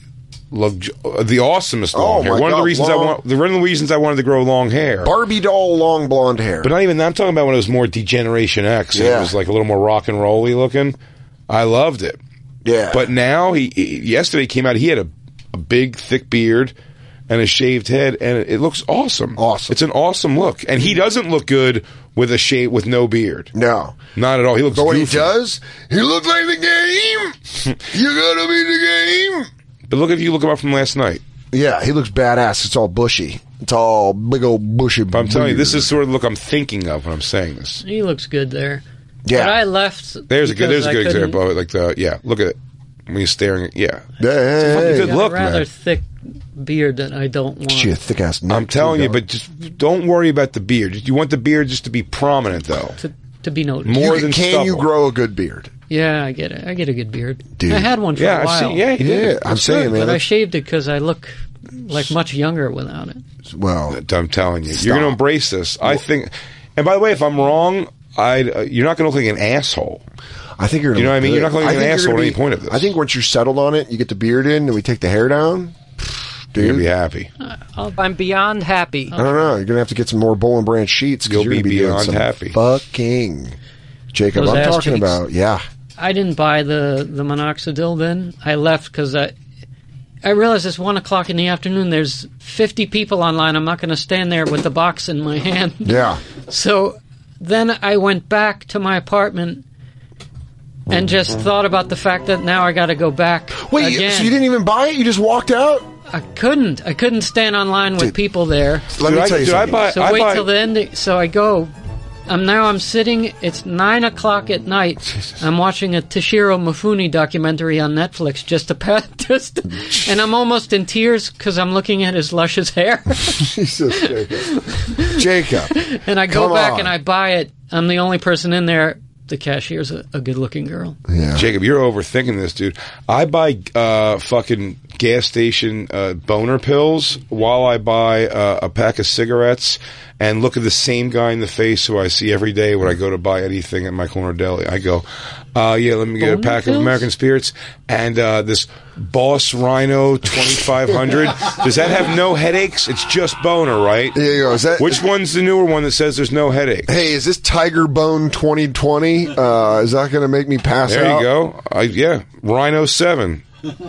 awesomest long hair. my One of God, the reasons one of the reasons I wanted to grow long hair. Barbie doll, long blonde hair. But not even that. I'm talking about when it was more Degeneration X. And Yeah. It was like a little more rock and roll-y looking. I loved it. Yeah. But now, yesterday he came out, he had a big, thick beard and a shaved head, and it looks awesome. Awesome. It's an awesome look. And he doesn't look good with a shave, with no beard. No. Not at all. He looks But when he goofy. does, he looks like the game. You gotta be the game. But look if you look him up from last night. Yeah, he looks badass. It's all bushy. It's all big old bushy. But I'm telling you, this is sort of the look I'm thinking of when I'm saying this. He looks good there. Yeah. But I left. There's a good because I couldn't- example of it. Like look at it. When you're staring at, yeah. Hey, Good got look, a rather man. thick beard that I don't want. She a thick ass neck. I'm telling too, you, but just don't worry about the beard. You want the beard just to be prominent, though. to be noticed. More than can stubble. you grow a good beard? Yeah, I get it. I get a good beard. Dude. I had one for Yeah, a while. he did. Yeah, I'm saying, man. But I shaved it because I look like much younger without it. Well, I'm telling you, Stop. you're going to embrace this. I think. And by the way, if I'm wrong, you're not going to look like an asshole. I think you're. You know what I mean? You're not going to be an think you're asshole gonna at any point of this. I think once you're settled on it, you get the beard in, and we take the hair down. You're Dude, going to be happy. I'm beyond happy. I don't know. You're gonna have to get some more Bowl and Branch sheets. 'Cause You'll you're gonna be doing beyond some happy. Fucking Jacob, Those I'm ass talking cheeks. about. Yeah, I didn't buy the minoxidil then. I left because I realized it's 1 o'clock in the afternoon. There's 50 people online. I'm not going to stand there with the box in my hand. yeah. So then I went back to my apartment and just thought about the fact that now I got to go back Wait, again. so you didn't even buy it? You just walked out? I couldn't stand online with Dude. people there. Let me tell you something. So wait till the end. So I go. I'm sitting. It's 9 o'clock at night. I'm watching a Toshiro Mifune documentary on Netflix. And I'm almost in tears because I'm looking at his luscious hair. Jesus, Jacob. Jacob. And I go Come back on. and I buy it. I'm the only person in there. The cashier's a good-looking girl. Yeah. Jacob, you're overthinking this, dude. I buy fucking gas station boner pills while I buy a pack of cigarettes and look at the same guy in the face who I see every day when I go to buy anything at my corner deli. I go, yeah, let me get a Boner pack pills? of American Spirits and this Boss Rhino 2500. Does that have no headaches? It's just boner, right? There you go. Is that, Which one's the newer one that says there's no headache? hey, is this Tiger Bone 2020? Is that going to make me pass There out? you go. Yeah, Rhino 7.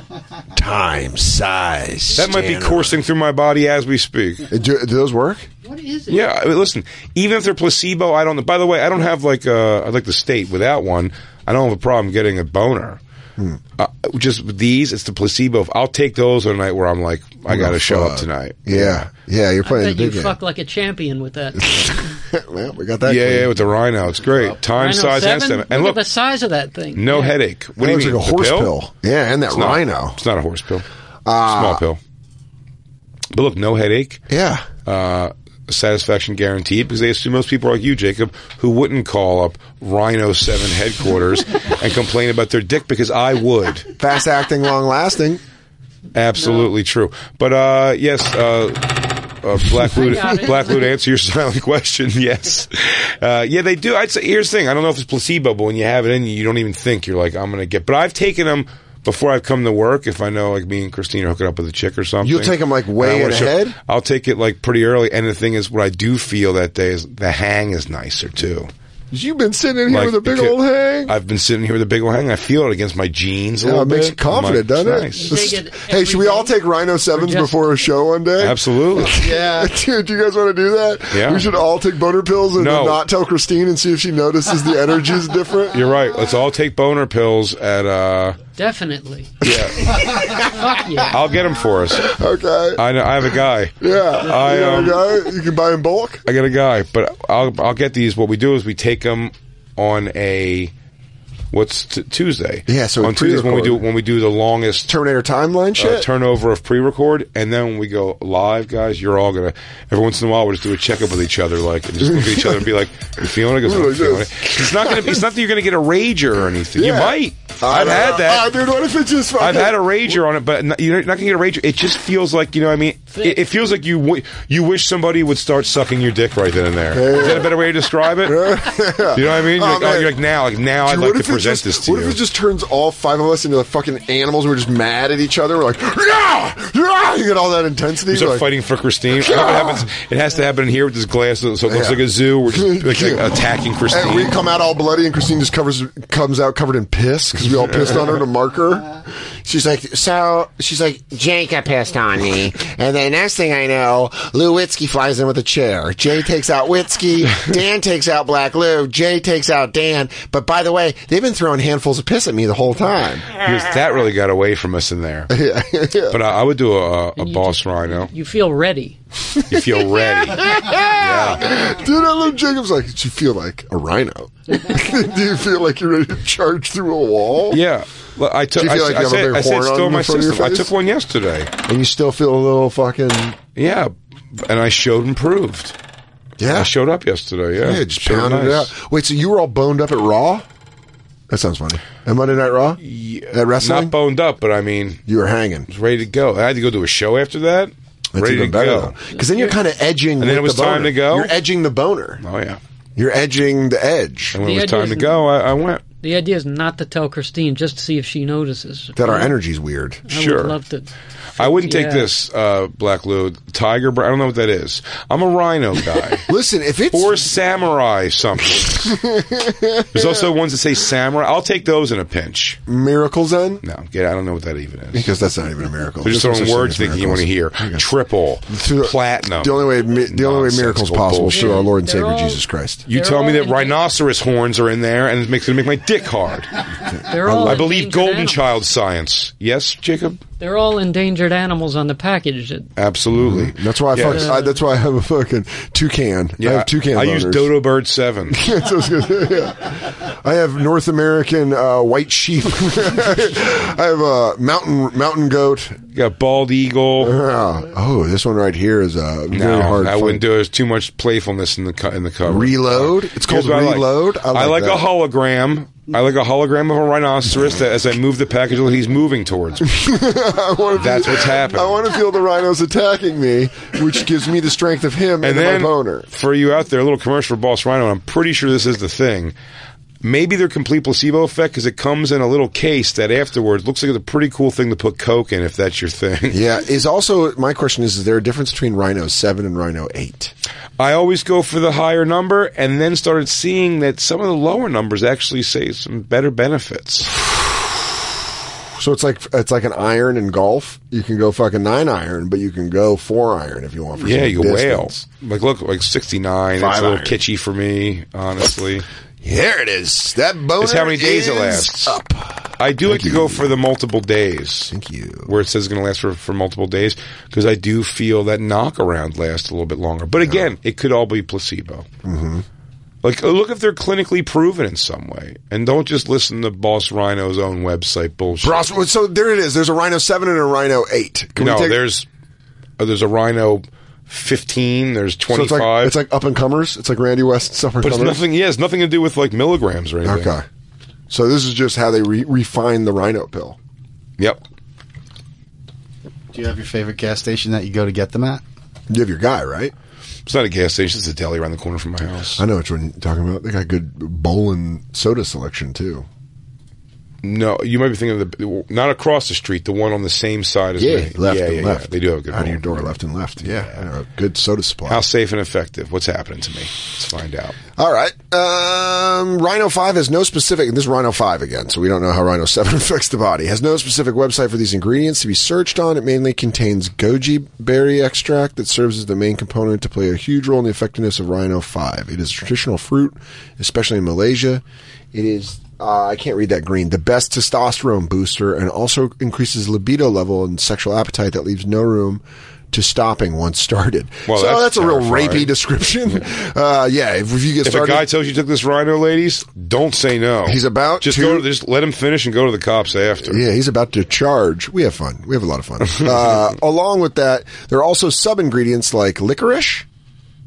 Time, size. That might be coursing through my body as we speak. Do those work? What is it? Yeah, I mean, listen, even if they're placebo, I don't know. By the way, I don't have I'd like the state without one. I don't have a problem getting a boner. Just with these, it's the placebo. I'll take those on a night where I'm like, I got to show up tonight. Yeah. Yeah, you're I playing the bet you big game. fuck like a champion with that. Well, we got that. Yeah, clean. yeah, with the Rhino. It's great. Time, Rhino size, 7? and stem. And look look, at the size of that thing. no Yeah. headache. What That do you looks mean? like a The horse pill? pill. Yeah, and that It's not. Rhino. It's not a horse pill. Small pill. But look, no headache. Yeah. Satisfaction guaranteed, because they assume most people are like you, Jacob, who wouldn't call up Rhino 7 headquarters and complain about their dick, because I would. Fast acting, long lasting. Absolutely true. But yes, Black Loot, got it. Black Loot, answer your silent question. Yes, yeah, they do. I'd say here's the thing. I don't know if it's placebo, but when you have it in you, you don't even think you're like, I'm going to get. But I've taken them before I've come to work. If I know, like, me and Christine are hooking up with a chick or something, You'll take them, like, way And I wanna ahead? I'll take it like pretty early. And the thing is, what I do feel that day is the hang is nicer too. You've been sitting in here Like, with a big because old hang. I've been sitting here with a big old hang. I feel it against my jeans a Yeah, little it makes bit. you confident, It's doesn't it? nice. You take it Hey, should we every all day? take Rhino 7s just- before a show one day? Absolutely. Yeah. Dude, do you guys want to do that? Yeah. We should all take boner pills and No. then not tell Christine and see if she notices the energy is different. You're right. Let's all take boner pills at Definitely. yeah. Fuck yeah. I'll get them for us. Okay. I know. I have a guy. Yeah. I, you got a guy? You can buy in bulk? I got a guy, but I'll get these. What we do is we take them on a Tuesday. Yeah, so on Tuesdays pre-record. when we do the longest Terminator timeline shit? turnover of pre-record, and then when we go live, guys, you're all gonna every once in a while we'll just do a checkup with each other, like, and just look at each other and be like, "You feeling it?" Goes, "I'm feeling it." It's not that you're gonna get a rager or anything. You Yeah. might. I've had that. Dude, what if it just fucking... I've had a rager on it, but you're not going to get a rager. It just feels like, you know what I mean? It feels like you wish somebody would start sucking your dick right then and there. Is that a better way to describe it? You know what I mean? You're like, now Dude, I'd like to present this to you. What if it just turns all 5 of us into like fucking animals and we're just mad at each other? We're like, yeah! Yeah! You get all that intensity. We start fighting for Christine. It has to happen in here with this glass so it looks like a zoo. We're just like attacking Christine. And we come out all bloody and Christine just comes out covered in piss because we all pissed on her to mark her. She's like, Jacob pissed on me. And then next thing I know, Lou Witzke flies in with a chair. Jay takes out Witzke. Dan takes out Black Lou. Jay takes out Dan. But by the way, they've been throwing handfuls of piss at me the whole time. Because that really got away from us in there. Yeah. But I would do a boss rhino. You feel ready. You feel ready. Yeah. Dude, I love Jacob's like, do you feel like a rhino? Do you feel like you're ready to charge through a wall? Yeah. Well, I took my system. I took one yesterday. And you still feel a little fucking... Yeah. And I showed and proved. Yeah. I showed up yesterday, yeah. Yeah, just pounded it out. Wait, so you were all boned up at Raw? That sounds funny. At Monday Night Raw? At wrestling? Not boned up, but I mean... You were hanging. I was ready to go. I had to go to a show after that. That's ready even to go. Because then you're kind of edging and then it was the boner. time to go? You're edging the boner. Oh, yeah. You're edging the edge. And when it was time to go, I went. The idea is not to tell Christine, just to see if she notices. That our energy's weird. I would love to. I wouldn't take this, Black Lou. Tiger, I don't know what that is. I'm a rhino guy. Listen, if it's... Or samurai something. There's also ones that say samurai. I'll take those in a pinch. Miracles then? No, I don't know what that even is. Because that's not even a miracle. They're just throwing words thinking you want to hear. Triple. Platinum. The only way miracles possible is through our Lord and Savior Jesus Christ. You tell me that rhinoceros horns are in there and it's going to make my dick hard. I believe golden child science. Yes, Jacob? They're all endangered animals on the package. Absolutely. Mm-hmm. That's why that's why I have a fucking toucan. Yeah, I have toucan I boners. use Dodo Bird 7. I have North American white sheep. I have a mountain goat. You got bald eagle. Oh, this one right here is very hard. I wouldn't do it. There's too much playfulness in the cover. Reload. It's called Reload. I like a hologram. I like a hologram of a rhinoceros that as I move the package, he's moving towards me. That's what's happening. I want to feel the rhinos attacking me, which gives me the strength of him and then, my boner. For you out there, a little commercial for Boss Rhino, I'm pretty sure this is the thing. Maybe they're complete placebo effect because it comes in a little case that afterwards looks like it's a pretty cool thing to put Coke in if that's your thing. Yeah. My question is there a difference between Rhino 7 and Rhino 8? I always go for the higher number and then started seeing that some of the lower numbers actually say some better benefits. So it's like an iron in golf. You can go fucking 9 iron, but you can go 4 iron if you want. For you distance. whale. Like 69. That's a little kitschy for me, honestly. There it is. That boner. It's how many days it lasts. Up. I do like to go for the multiple days. Thank you. Where it says it's going to last for multiple days, because I do feel that knockaround lasts a little bit longer. But again, it could all be placebo. Mm-hmm. Like, look if they're clinically proven in some way. And don't just listen to Boss Rhino's own website bullshit. So there it is. There's a Rhino 7 and a Rhino 8. There's a Rhino 15, there's 25. So it's like up and comers. It's like Randy West's up and comers. But it's nothing to do with like milligrams or anything. Okay. So this is just how they refine the Rhino pill. Yep. Do you have your favorite gas station that you go to get them at? You have your guy, right? It's not a gas station. It's a deli around the corner from my house. I know which one you're talking about. They got good bowl and soda selection, too. No, you might be thinking of not across the street, the one on the same side as me. Left and left. Yeah. They do have a good out of your door, left and left. Yeah. Good soda supply. How safe and effective? What's happening to me? Let's find out. All right. Rhino 5 has no specific... This is Rhino 5 again, so we don't know how Rhino 7 affects the body. Has no specific website for these ingredients to be searched on. It mainly contains goji berry extract that serves as the main component to play a huge role in the effectiveness of Rhino 5. It is a traditional fruit, especially in Malaysia. It is... I can't read that green. The best testosterone booster, and also increases libido level and sexual appetite that leaves no room to stopping once started. Well, so that's a real rapey description. If you get started, if a guy tells you took this Rhino, ladies, don't say no. He's about just let him finish and go to the cops after. Yeah, he's about to charge. We have fun. We have a lot of fun. Along with that, there are also sub ingredients like licorice.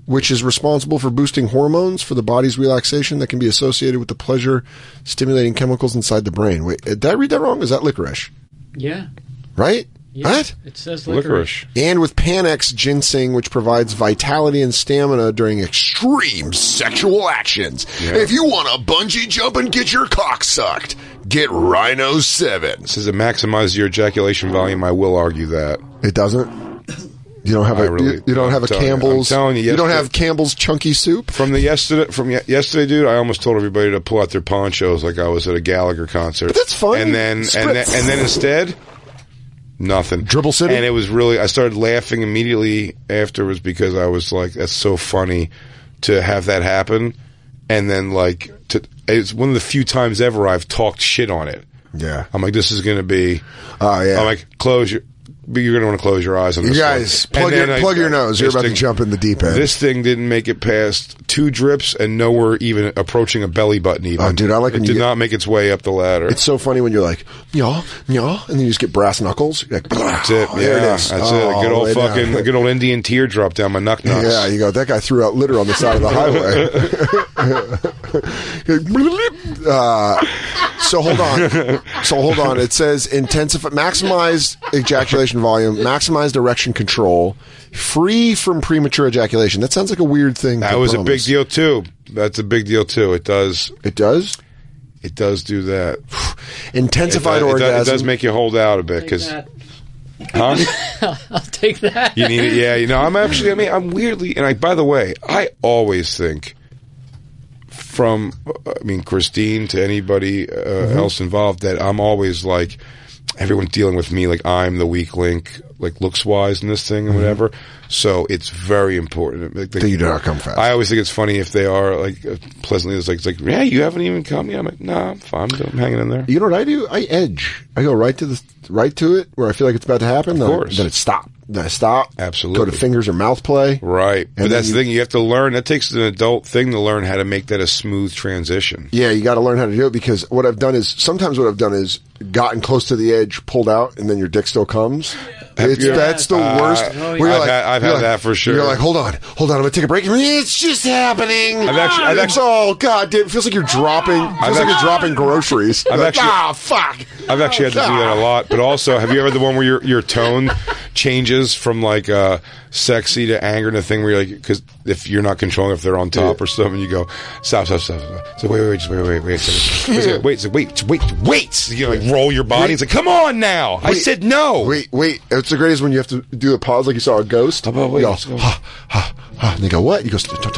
which is responsible for boosting hormones for the body's relaxation that can be associated with the pleasure-stimulating chemicals inside the brain. Wait, did I read that wrong? Is that licorice? Yeah. Right? Yeah, What? it says licorice. And with Panax ginseng, which provides vitality and stamina during extreme sexual actions. Yeah. If you want to bungee jump and get your cock sucked, get Rhino 7. Says it maximizes your ejaculation volume. I will argue that. It doesn't? You don't have you don't have a Campbell's. I'm telling you, you don't have Campbell's chunky soup. From yesterday, dude. I almost told everybody to pull out their ponchos like I was at a Gallagher concert. But that's fun. And then instead, nothing. Dribble City. And it was really. I started laughing immediately afterwards because I was like, "That's so funny to have that happen." And then it's one of the few times ever I've talked shit on it. Yeah. I'm like, this is going to be. Yeah. I'm like, you're going to want to close your eyes on this. You guys, one. plug your nose. You're about to jump in the deep end. This thing didn't make it past 2 drips and nowhere even approaching a belly button even. Oh, dude, I like it. when Did not make its way up the ladder. It's so funny when you're like, yaw, yaw, and then you just get brass knuckles. You're like, that's it. Yeah, there it is. that's it. A good old Indian teardrop down my nuts. Yeah, you go, that guy threw out litter on the side of the highway. So hold on. It says maximize ejaculation volume, maximized erection control, free from premature ejaculation. That sounds like a weird thing. That was a big deal too. That's a big deal too. It does. It does? It does do that. Intensified orgasm. It does make you hold out a bit because. Huh? I'll take that. You need it, yeah. I'm weirdly, and by the way, I always think from, Christine to anybody else involved, that I'm always like, everyone's dealing with me like I'm the weak link, like looks wise in this thing and whatever. So it's very important that you do not come fast. I always think it's funny if they are like pleasantly. It's like, yeah, you haven't even come yet. I'm like, nah, I'm fine. I'm hanging in there. You know what I do? I edge. I go right to it where I feel like it's about to happen. Of course. Then it stop. Then I stop. Absolutely. Go to fingers or mouth play. Right. But that's the thing. You have to learn. That takes an adult thing to learn how to make that a smooth transition. Yeah, you got to learn how to do it because sometimes what I've done is gotten close to the edge, pulled out, and then your dick still comes. That's the worst. I've had that for sure. You're like, hold on, I'm going to take a break. It's just happening. It feels like you're dropping groceries. Fuck. I've actually had to do that a lot. But also, have you ever the one where your tone changes from like sexy to anger and a thing where you're like, because if you're not controlling if they're on top or something, you go, stop. So wait. You like roll your body. It's like, come on now. I said no. Wait. It's the greatest when you have to do a pause like you saw a ghost. Wait. You go, and they go, what? You go,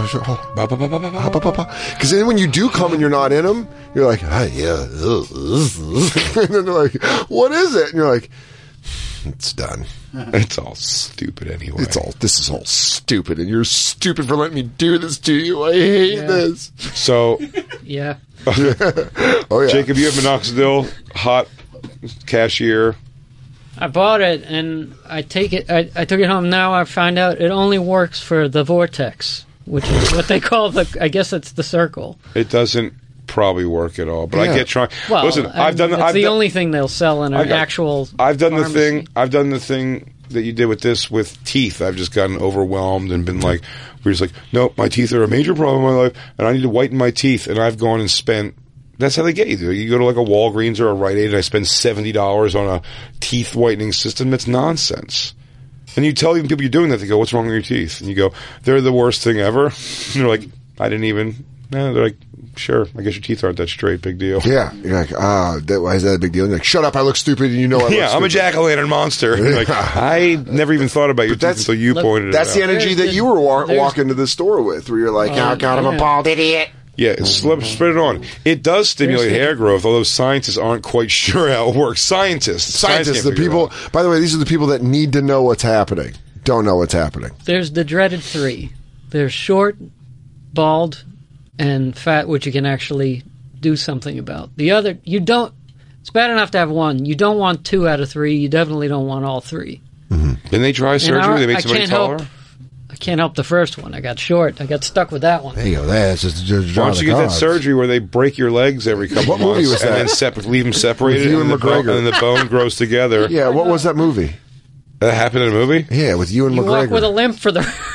because then when you do come and you're not in them, you're like, yeah. And then they're like, what is it? And you're like, it's done. It's all stupid anyway. This is all stupid, and you're stupid for letting me do this to you. I hate this. So, yeah. Oh yeah, Jacob, you have minoxidil, hot cashier. I bought it and I took it home. Now I find out it only works for the vortex, which is what they call I guess it's the circle. It doesn't probably work at all, but I get trying. Well, listen, it's the only thing they'll sell in an actual. I've done pharmacy. I've done the thing that you did with this with teeth. I've just gotten overwhelmed and been like, we're just like, nope, my teeth are a major problem in my life, and I need to whiten my teeth. And I've gone and spent. That's how they get you. You go to like a Walgreens or a Rite Aid, and I spend $70 on a teeth whitening system. That's nonsense. And you tell even people you're doing that, they go, "What's wrong with your teeth?" And you go, "They're the worst thing ever." And they're like, "I didn't even." No, they're like, "Sure, I guess your teeth aren't that straight. Big deal." Yeah, you're like, why is that a big deal? And you're like, "Shut up! I look stupid, and you know I look yeah, stupid." I'm a jack-o'-lantern monster. You're like, I never even thought about your teeth until you pointed it out. That's the energy that you were walking to the store with, where you're like, "Oh God, I'm a bald idiot." Yeah, spread it on. It does stimulate hair growth, although scientists aren't quite sure how it works. Scientists, the people. By the way, these are the people that need to know what's happening. Don't know what's happening. There's the dreaded 3. There's short, bald, and fat, which you can actually do something about. The other, you don't. It's bad enough to have one. You don't want 2 out of 3. You definitely don't want all 3. Mm-hmm. Didn't they try surgery? They made somebody taller? I can't help the first one. I got short. I got stuck with that one. There you go. That's just why don't you get that surgery where they break your legs every couple of months movie was that? and then leave them separated with Ewan McGregor. and the bone grows together? Yeah, what was that movie? That happened in a movie? Yeah, with Ewan McGregor. You walk with a limp for the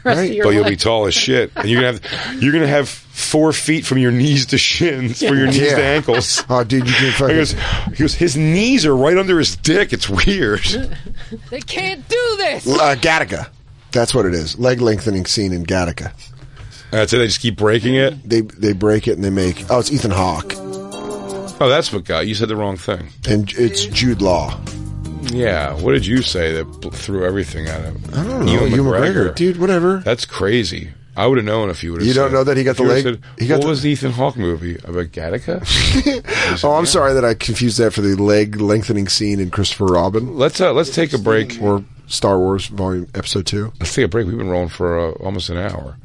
rest Right. of your But you'll life. be tall as shit, and you're gonna have 4 feet from your knees to shins, from your knees Yeah. to ankles. Oh, dude, you can He goes, his knees are right under his dick. It's weird. They can't do this. Gattaca. That's what it is. Leg lengthening scene in Gattaca. That's it. They just keep breaking it. They break it and they make. Oh, it's Ethan Hawke Oh, that's what got you. Said the wrong thing. and it's Jude Law. Yeah. What did you say that threw everything at him? I don't know. Ewan McGregor, dude. Whatever. That's crazy. I would have known if you would have. You don't know that he got If the you leg- would've he Said, got what the- was the Ethan Hawke movie about Gattaca? Oh, I'm sorry that I confused that for the leg lengthening scene in Christopher Robin Let's take a break. or Star Wars Volume Episode 2. Let's take a break. We've been rolling for almost an hour.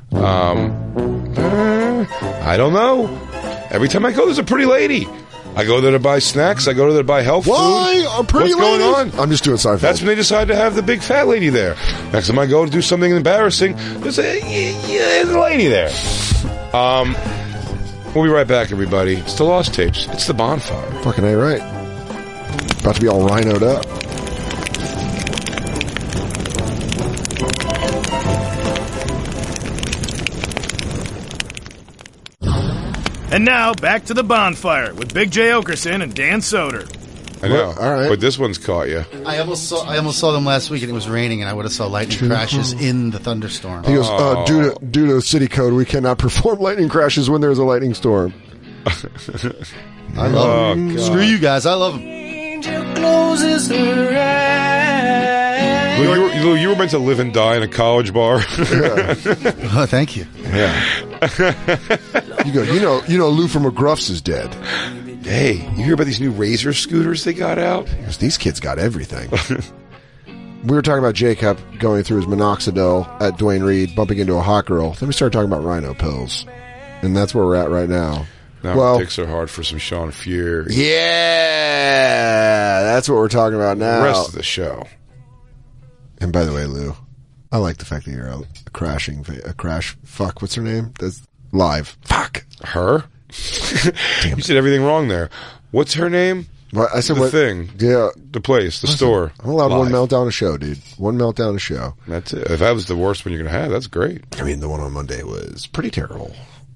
I don't know. Every time I go, there's a pretty lady. I go there to buy snacks. I go there to buy health Why? food. A pretty What's lady? going on? I'm just doing Seinfeld. That's when they decide to have the big fat lady there. Next time I go to do something embarrassing, there's a lady there. We'll be right back, everybody. It's the Lost Tapes. It's the Bonfire. Fucking A right. About to be all rhinoed up. And now, back to the Bonfire with Big J. Okerson and Dan Soder. I know. Well, all right. But this one's caught you. I almost saw them last week, and it was raining, and I would have saw lightning crashes in the thunderstorm. He goes, due to city code, we cannot perform lightning crashes when there's a lightning storm. I love them. God. Screw you guys. I love them. Lou, you were meant to live and die in a college bar. Oh, thank you. You go, you know, Lou from McGruff's is dead. Hey, you hear about these new Razor scooters they got out? Because these kids got everything. We were talking about Jacob going through his minoxidil at Duane Reade, bumping into a hot girl. Then we started talking about rhino pills. And that's where we're at right now. Now Well- dicks are hard for some Sean Fury. Yeah, that's what we're talking about now. The rest of the show. And by the way, Lou, I like the fact that you're a crash fuck. What's her name? That's live. Fuck. Her? You said everything wrong there. What's her name? What I said? The what thing. Yeah, The place. The store. I'm allowed one Live. meltdown a show, dude. One meltdown a show. That's it. If that was the worst one you're going to have, that's great. I mean, the one on Monday was pretty terrible.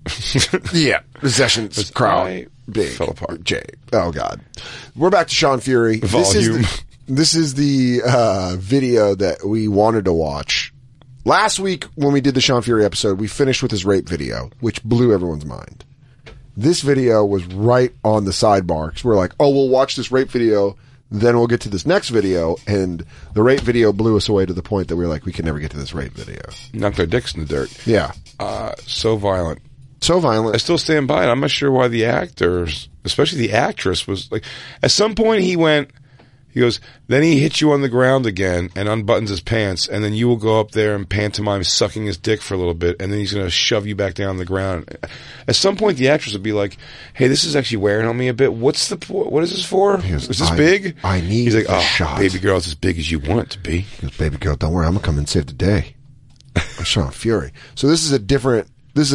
Yeah, the sessions crowd I big fell apart. Jay. Oh God, we're back to Sean Fury. Volume. This is the video that we wanted to watch. Last week when we did the Sean Fury episode, we finished with his rape video, which blew everyone's mind. This video was right on the sidebar because we're like, oh, we'll watch this rape video, then we'll get to this next video, and the rape video blew us away to the point that we were like, we can never get to this rape video. Knocked their dicks in the dirt. Yeah, So violent. so I violent. still stand by it. I'm not sure why the actors, especially the actress, was like. At some point, he goes. Then he hits you on the ground again and unbuttons his pants, and then you will go up there and pantomime sucking his dick for a little bit, and then he's going to shove you back down on the ground. At some point, the actress would be like, "Hey, this is actually wearing on me a bit. What is this for? goes, Is this "I- big?" I need He's like, the "Oh, shot." baby girl, it's as big as you want it to be." He goes, baby girl, don't worry, I'm gonna come and save the day. Sean Fury. So this is a different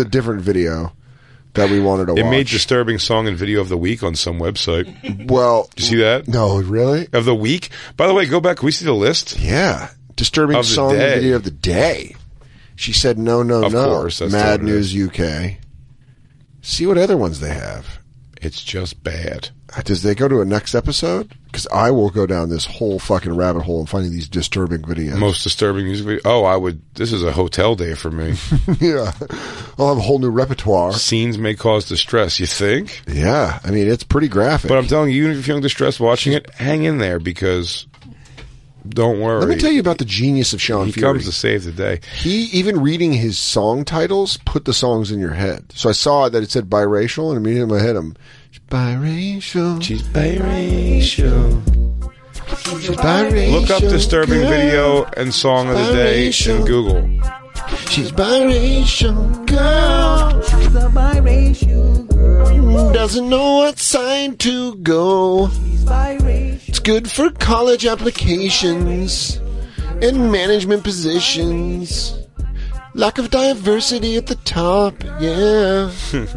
video that we wanted to watch. It made disturbing song and video of the week on some website. Well, Did you see that? no, really? Of the week? By the way, go back. Can we see the list? Yeah, disturbing Of the song and day. video of the day. She said, "No, no, Of no." course, that's Mad what it News UK. See what other ones they have. It's just bad. Does they go to a next episode? Because I will go down this whole fucking rabbit hole and finding these disturbing videos. Most disturbing music video. Oh, I would. This is a hotel day for me. Yeah, I'll have a whole new repertoire. Scenes may cause distress. You think? Yeah, I mean it's pretty graphic. But I'm telling you, even if you're feeling distressed watching it, hang in there because don't worry. Let me tell you about the genius of Sean He Fury. comes to save the day. He, even reading his song titles, put the songs in your head. So I saw that it said biracial, and immediately in my head, she's biracial. She's biracial. She's biracial. Look up disturbing girl. video and song of the day Biracial. in Google. She's biracial, girl. She's a biracial girl. Doesn't know what side to go. She's biracial. It's good for college applications and management positions. Lack of diversity at the top, yeah.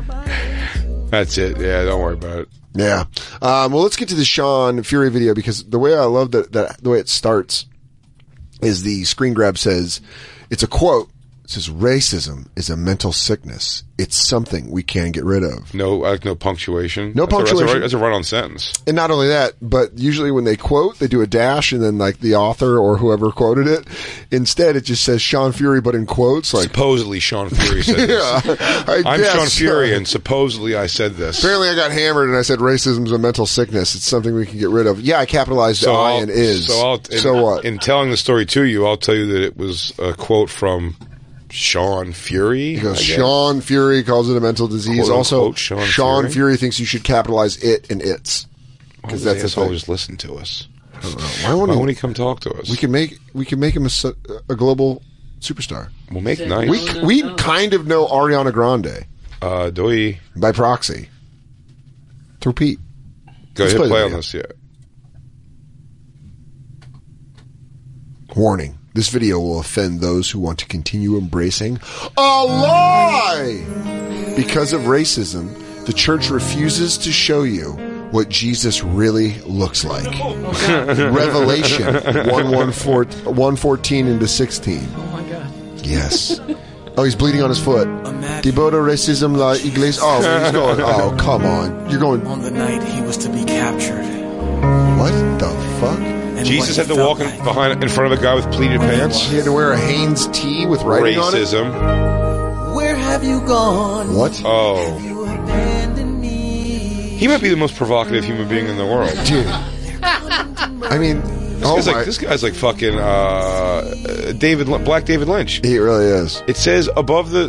That's it. Yeah, don't worry about it. Yeah. Well, let's get to the Sean Fury video because the way I love that the way it starts is the screen grab says, it's a quote It says racism is a mental sickness. It's something we can get rid of. No punctuation. No punctuation. That's a run-on sentence. And not only that, but usually when they quote, they do a dash and then like the author or whoever quoted it. Instead, it just says Sean Fury, but in quotes. Like Supposedly Sean Fury said this. I'm Sean Fury, and supposedly I said this. Apparently, I got hammered and I said racism is a mental sickness. It's something we can get rid of. Yeah, I capitalized the I and is. So what? In telling the story to you, I'll tell you that it was a quote from Sean Fury. He goes, Sean Fury calls it a mental disease. Quote, also, unquote, Sean Fury thinks you should capitalize it and its. Because that's his always listen to us. I don't know. Why won't he come talk to us? We can make him a global superstar. We'll make nice. We kind of know Ariana Grande. Do we? By proxy. Through Pete. Go ahead, play on this, yeah. Warning. This video will offend those who want to continue embracing a lie! Because of racism, the church refuses to show you what Jesus really looks like. Revelation 1:14 into 16. Oh my God. Yes. Oh, he's bleeding on his foot. Deboto racism la iglesia. Oh, he's going. Oh, come on. You're going. On the night he was to be captured. What the fuck? Jesus had to walk in front of a guy with pleated pants. He had to wear a Hanes tee with writing on it. Racism. Where have you gone? What? Oh. Have you abandoned me? He might be the most provocative human being in the world. Dude. I mean, this guy's like fucking Black David Lynch. He really is. It says above the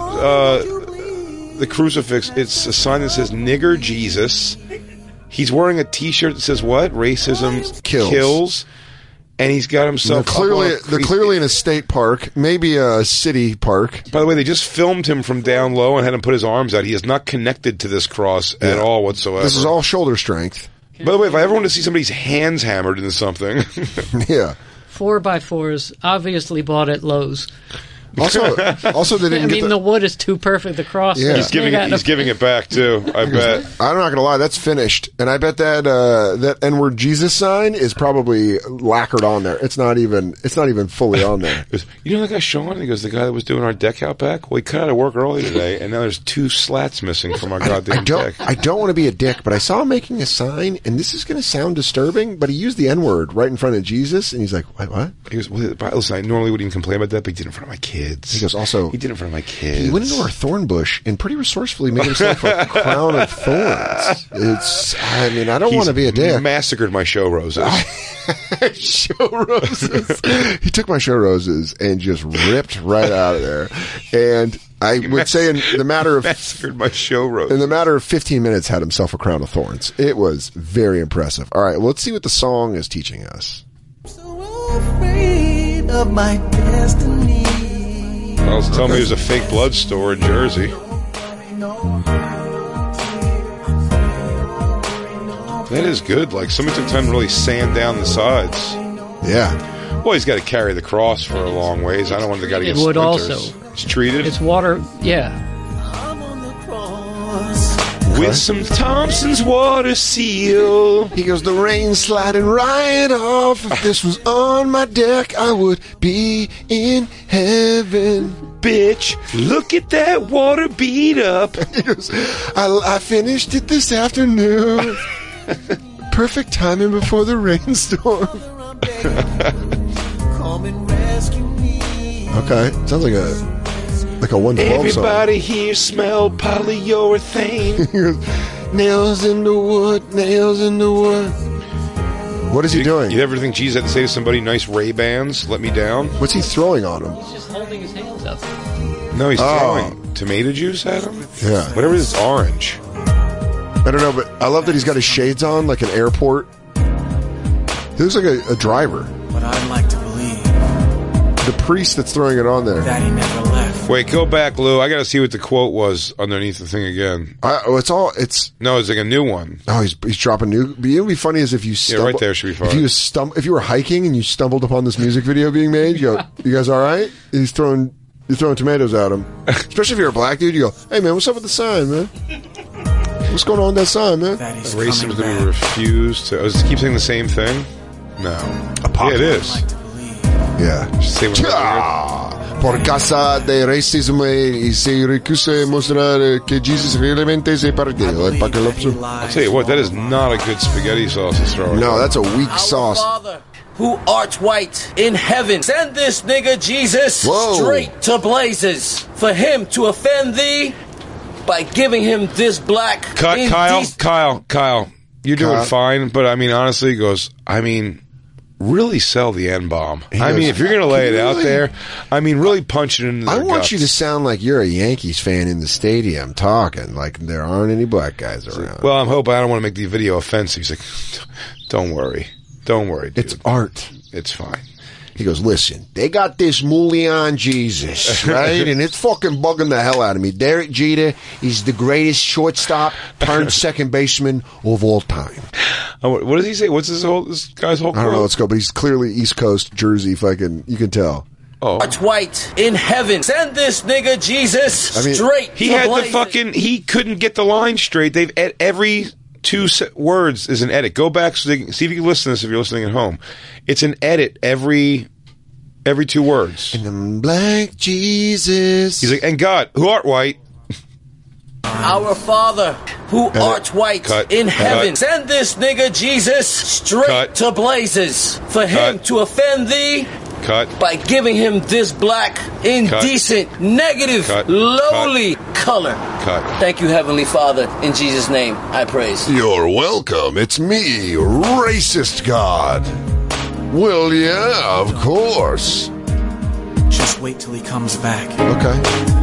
crucifix, it's a sign that says "Nigger Jesus." He's wearing a T-shirt that says what? Racism kills. And he's got himself. They're clearly in a state park, maybe a city park. By the way, they just filmed him from down low and had him put his arms out. He is not connected to this cross at all whatsoever. This is all shoulder strength. By the way, if I ever want to see somebody's hands hammered into something, yeah, 4x4s obviously bought at Lowe's. Also, they didn't. The wood is too perfect. The cross. Yeah. He's giving it back too. I bet. I'm not gonna lie, that's finished, and I bet that N-word Jesus sign is probably lacquered on there. It's not even fully on there. You know that guy Sean? He goes, the guy that was doing our deck out back. Well, he cut out of work early today, and now there's 2 slats missing from our goddamn deck. I don't want to be a dick, but I saw him making a sign, and this is gonna sound disturbing, but he used the N-word right in front of Jesus, and he's like, what? He goes, well, listen, I normally wouldn't even complain about that, but he did it in front of my kids. He goes, also, he did it in front of my kids. He went into our thorn bush and pretty resourceeful made himself a crown of thorns. I don't want to be a dick. Massacred my show roses. Show roses. He took my show roses and just ripped right out of there. And I would say in the matter of massacred my show roses. In the matter of 15 minutes, had himself a crown of thorns. It was very impressive. All right, well, let's see what the song is teaching us. So afraid of my destiny. Well, tell me there's a fake blood store in Jersey. That is good. Like, somebody took time to really sand down the sides. Yeah. Well, he's got to carry the cross for a long ways. I don't want the guy to get would splinters. Also. It's treated? It's water, yeah. I'm on the cross. With some Thompson's water seal. He goes, the rain sliding right off. If this was on my deck, I would be in heaven. Bitch, look at that water beat up. He goes, I finished it this afternoon. Perfect timing before the rainstorm. Come and rescue me. Okay, sounds like a 112 song. Everybody here smell polyurethane. He goes, nails in the wood, nails in the wood. What is he doing? You ever think Jesus had to say to somebody, nice Ray-Bans, let me down? What's he throwing on him? He's just holding his hands up. No, he's throwing tomato juice at him? Yeah. Whatever it is, orange. I don't know, but I love that he's got his shades on like an airport. He looks like a driver. But I'd like to believe The priest that's throwing it on there. that he never left. Wait, go back, Lou. I got to see what the quote was underneath the thing again. No, it's like a new one. Oh, he's dropping new. But it would be funny as if you stumble, right there should be fine. If you were hiking and you stumbled upon this music video being made, you go, "You guys all right?" You're throwing tomatoes at him. Especially if you're a black dude, you go, "Hey man, what's up with the sign, man? What's going on with that sign, man?" That he's Racism is coming going to back. refuse to. Oh, does it keep saying the same thing? No. Yeah, it is. Yeah. Say what Ah, por causa de racismo y se recuse mostrar que Jesus realmente se perdió. I'll tell you what, that is not a good spaghetti sauce to throw. No, that's a weak sauce. Father, who art white in heaven, send this nigga Jesus straight to blazes for him to offend thee by giving him this black. Cut, Kyle. You're doing fine, but I mean, honestly, he goes, really sell the N-bomb. If you're going to lay it out there, really punch it into their I want guts. you to sound like you're a Yankees fan in the stadium talking, like there aren't any black guys around. Well, I'm hoping I don't want to make the video offensive. He's like, don't worry, dude. It's art. It's fine. He goes, listen, they got this Mulian Jesus, right? And it's fucking bugging the hell out of me. Derek Jeter is the greatest shortstop turned second baseman of all time. What does he say? What's this guy's whole quote? I don't know, let's go, but he's clearly East Coast Jersey fucking, you can tell. Oh. Art white in heaven, send this nigga Jesus straight He to had blazes. he couldn't get the line straight. They've every two words is an edit. Go back so see if you can listen to this if you're listening at home. It's an edit every 2 words. And I'm black Jesus. He's like, and God, who art white. Our Father, who art white in heaven, send this nigga Jesus straight to blazes for him to offend thee by giving him this black, indecent, negative, lowly color. Thank you, Heavenly Father. In Jesus' name, I praise. You're welcome. It's me, racist God. Well, yeah, of course. Just wait till he comes back. Okay.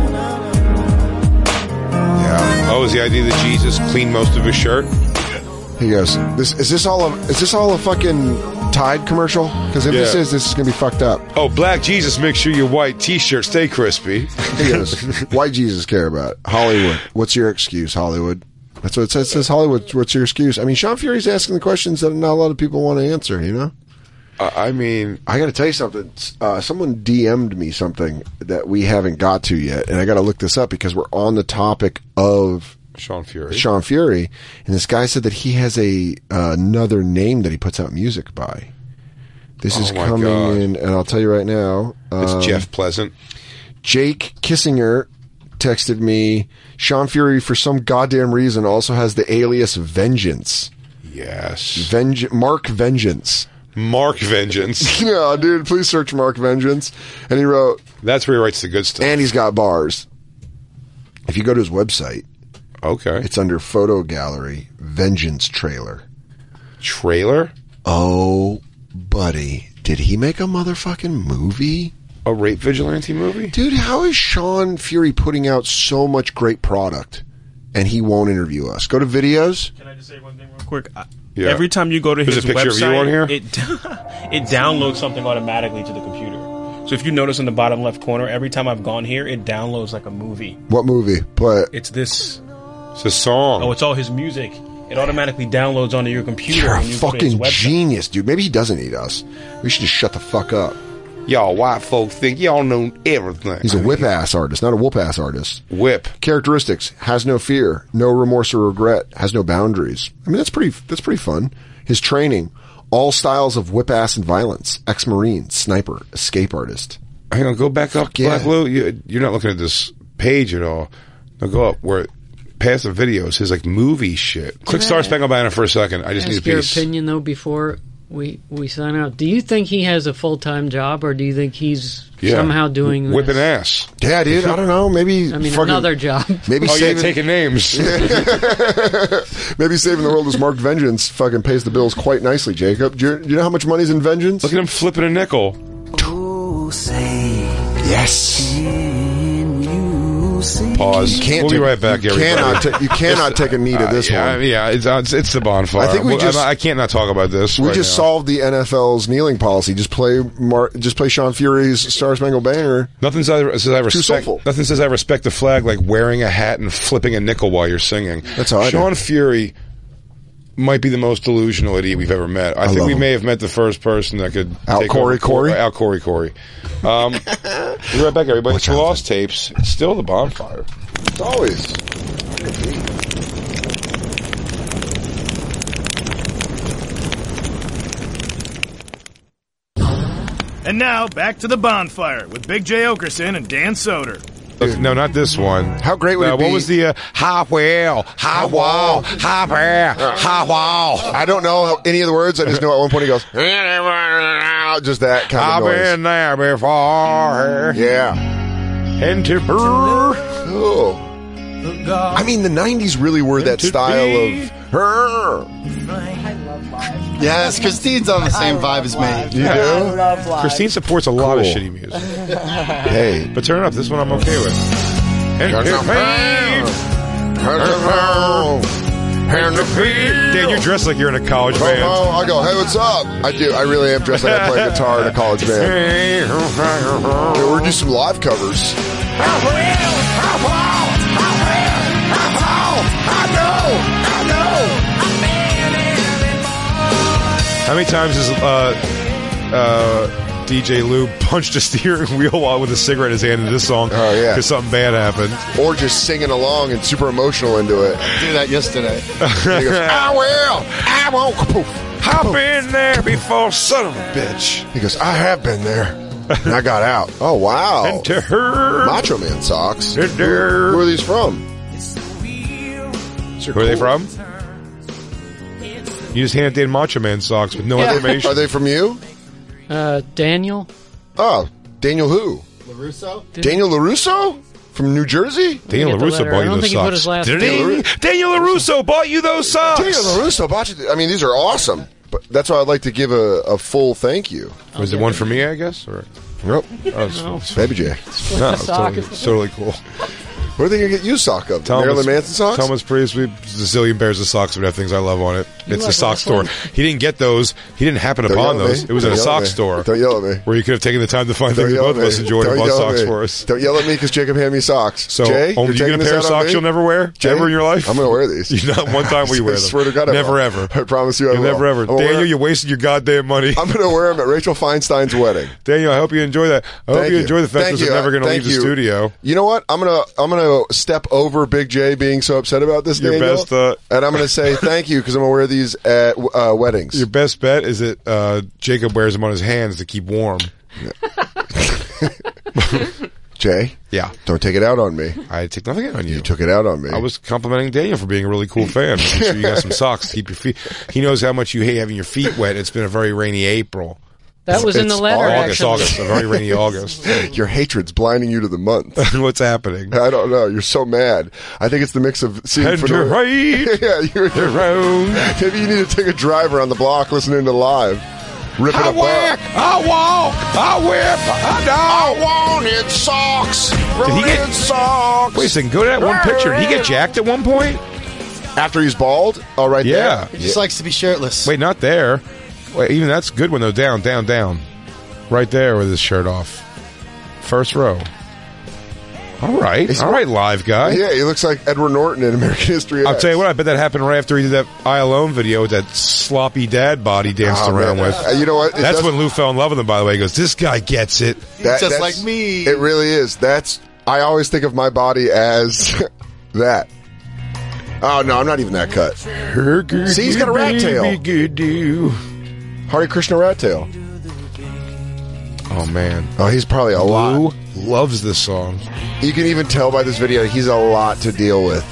Yeah. Oh, is the idea that Jesus cleaned most of his shirt? He goes, Is this all a fucking Tide commercial? Because if this is gonna be fucked up. Oh, black Jesus, make sure your white t-shirt stay crispy. He goes, why Jesus care about it? Hollywood. What's your excuse, Hollywood? That's what it says. It says Hollywood. What's your excuse? I mean, Sean Fury's asking the questions that not a lot of people want to answer, you know? I got to tell you something. Someone DM'd me something that we haven't got to yet, and I got to look this up because we're on the topic of Sean Fury, and this guy said that he has another name that he puts out music by. This is coming in, and I'll tell you right now. It's Jeff Pleasant. Jake Kissinger texted me, Sean Fury, for some goddamn reason, also has the alias Vengeance. Yes. Mark Vengeance. Mark Vengeance. Yeah, dude, please search Mark Vengeance. And he wrote... That's where he writes the good stuff. And he's got bars. If you go to his website... Okay. It's under Photo Gallery, Vengeance Trailer. Trailer? Oh, buddy. Did he make a motherfucking movie? A rape vigilante movie? Dude, how is Sean Fury putting out so much great product and he won't interview us? Go to videos. Can I just say one thing real quick? Yeah. Every time you go to There's his a picture website, of you on here? it downloads something automatically to the computer. So if you notice in the bottom left corner, every time I've gone here, it downloads like a movie. What movie? Play it. It's this. It's a song. Oh, it's all his music. It automatically downloads onto your computer. You're a when you go to his fucking website. genius, dude. Maybe he doesn't need us. We should just shut the fuck up. Y'all white folks think y'all know everything. He's a whip-ass artist, not a whoop-ass artist. Whip. Characteristics: has no fear, no remorse or regret, has no boundaries. I mean, that's pretty fun. His training: all styles of whip-ass and violence. Ex-Marine, sniper, escape artist. Hang on, go back up, yeah. Black Lou. You're not looking at this page at all. Now go up where past the videos, his like movie shit. Click Star Spangled Banner for a second. I just need a piece. Your opinion though before we sign out. Do you think he has a full-time job, or do you think he's somehow doing this? Whipping ass? Yeah, dude. I don't know. Maybe another job. Maybe taking names. Maybe saving the world is Mark Vengeance. Fucking pays the bills quite nicely, Jacob. Do you know how much money's in Vengeance? Look at him flipping a nickel. Yes. Pause. We'll be right back. You cannot take a knee to this one. Yeah, it's the bonfire. I think I can't not talk about this. We just solved the NFL's kneeling policy. Just play Sean Fury's Star Spangled Banner. Nothing says I respect the flag like wearing a hat and flipping a nickel while you're singing. That's how I do. Sean Fury might be the most delusional idiot we've ever met. I think we may have met the first person that could out Corey. Out Corey. We'll be right back, everybody. It's the Lost Tapes. It's still the bonfire. It's always. And now, back to the Bonfire with Big J. Okerson and Dan Soder. No, not this one. How great would it be? What was the high whale, high wall, high bear, high wall? I don't know any of the words. I just know at one point he goes, just that kind I've of noise. been there before. Yeah. Enter Cool. I mean, the 90s really were that style of her. Yes, Christine's on the same vibe as me. You do? Christine supports a lot of Cool. shitty music. Hey. But turn it up. This one I'm okay with. Dan, you're dressed like you're in a college band. I go, hey, what's up? I do. I really am dressed like I play guitar in a college band. Yeah, we're doing some live covers. How many times has DJ Lou punched a steering wheel while with a cigarette in his hand in this song? Oh, yeah. Because something bad happened. Or just singing along and super emotional into it. I did that yesterday. And he goes, I will. I won't. Poof. I've been there before, son of a bitch. He goes, I have been there. And I got out. Oh, wow. And to her. Macho Man socks. And there. Who are these from? Who are they from? You just handed in Macho Man socks with no information. Are they from you? Daniel. Oh, Daniel who? LaRusso? Daniel LaRusso? From New Jersey? Daniel LaRusso bought you those socks. Daniel LaRusso bought you those socks. Daniel LaRusso bought you. I mean, these are awesome. But that's why I'd like to give a full thank you. Was it one for me, I guess? Or? Nope. Oh, Baby J. No, it's totally cool. What are they going to get you a sock of? Marilyn Manson socks? Thomas Priest, we zillion pairs of socks would have things I love on it. It's a sock store. He didn't get those. He didn't happen upon those. It was in a sock store. Don't yell at me. Where you could have taken the time to find things that both of us enjoyed and bought socks for us. Don't yell at me because Jacob handed me socks. So, Jay, you get a pair of socks you'll never wear? Jay, ever in your life? I'm going to wear these. You not one time will you wear them. I swear to God I never will. ever. I promise you I will. Never ever. Daniel, you wasted your goddamn money. I'm going to wear them at Rachel Feinstein's wedding. Daniel, I hope you enjoy that. I hope you enjoy the fact that you're never going to leave the studio. You know what? I'm gonna step over Big J being so upset about this, Your Daniel, best, and I'm going to say thank you because I'm going to wear these at weddings. Your best bet is that Jacob wears them on his hands to keep warm. Jay? Yeah. Don't take it out on me. I take nothing out on you. You took it out on me. I was complimenting Daniel for being a really cool fan. Make sure you got some socks to keep your feet. He knows how much you hate having your feet wet. It's been a very rainy April. That was in the letter, August, a very rainy August. Your hatred's blinding you to the month. What's happening? I don't know. You're so mad. I think it's the mix of seeing And you're right. Yeah, you're wrong. Maybe you need to take a drive around the block listening to live. Ripping I a butt. I walk, I whip, I wanted socks. Did he get socks? Wait a second, go to that one picture. Did he get jacked at one point? After he's bald? Oh, right Yeah. there. He just likes to be shirtless. Wait, not there. Wait, even that's a good one, though. Down. Right there with his shirt off. First row. All right, live guy. Yeah, he looks like Edward Norton in American History X. I'll tell you what, I bet that happened right after he did that I Alone video with that sloppy dad bod he danced around with. You know what? That's when Lou fell in love with him, by the way. He goes, this guy gets it. Just like me. It really is. I always think of my body as that. Oh, no, I'm not even that cut. See, he's got a rat tail. Hare Krishna rat tail. Oh, man. Oh, he's probably a lot. Lou loves this song. You can even tell by this video he's a lot to deal with.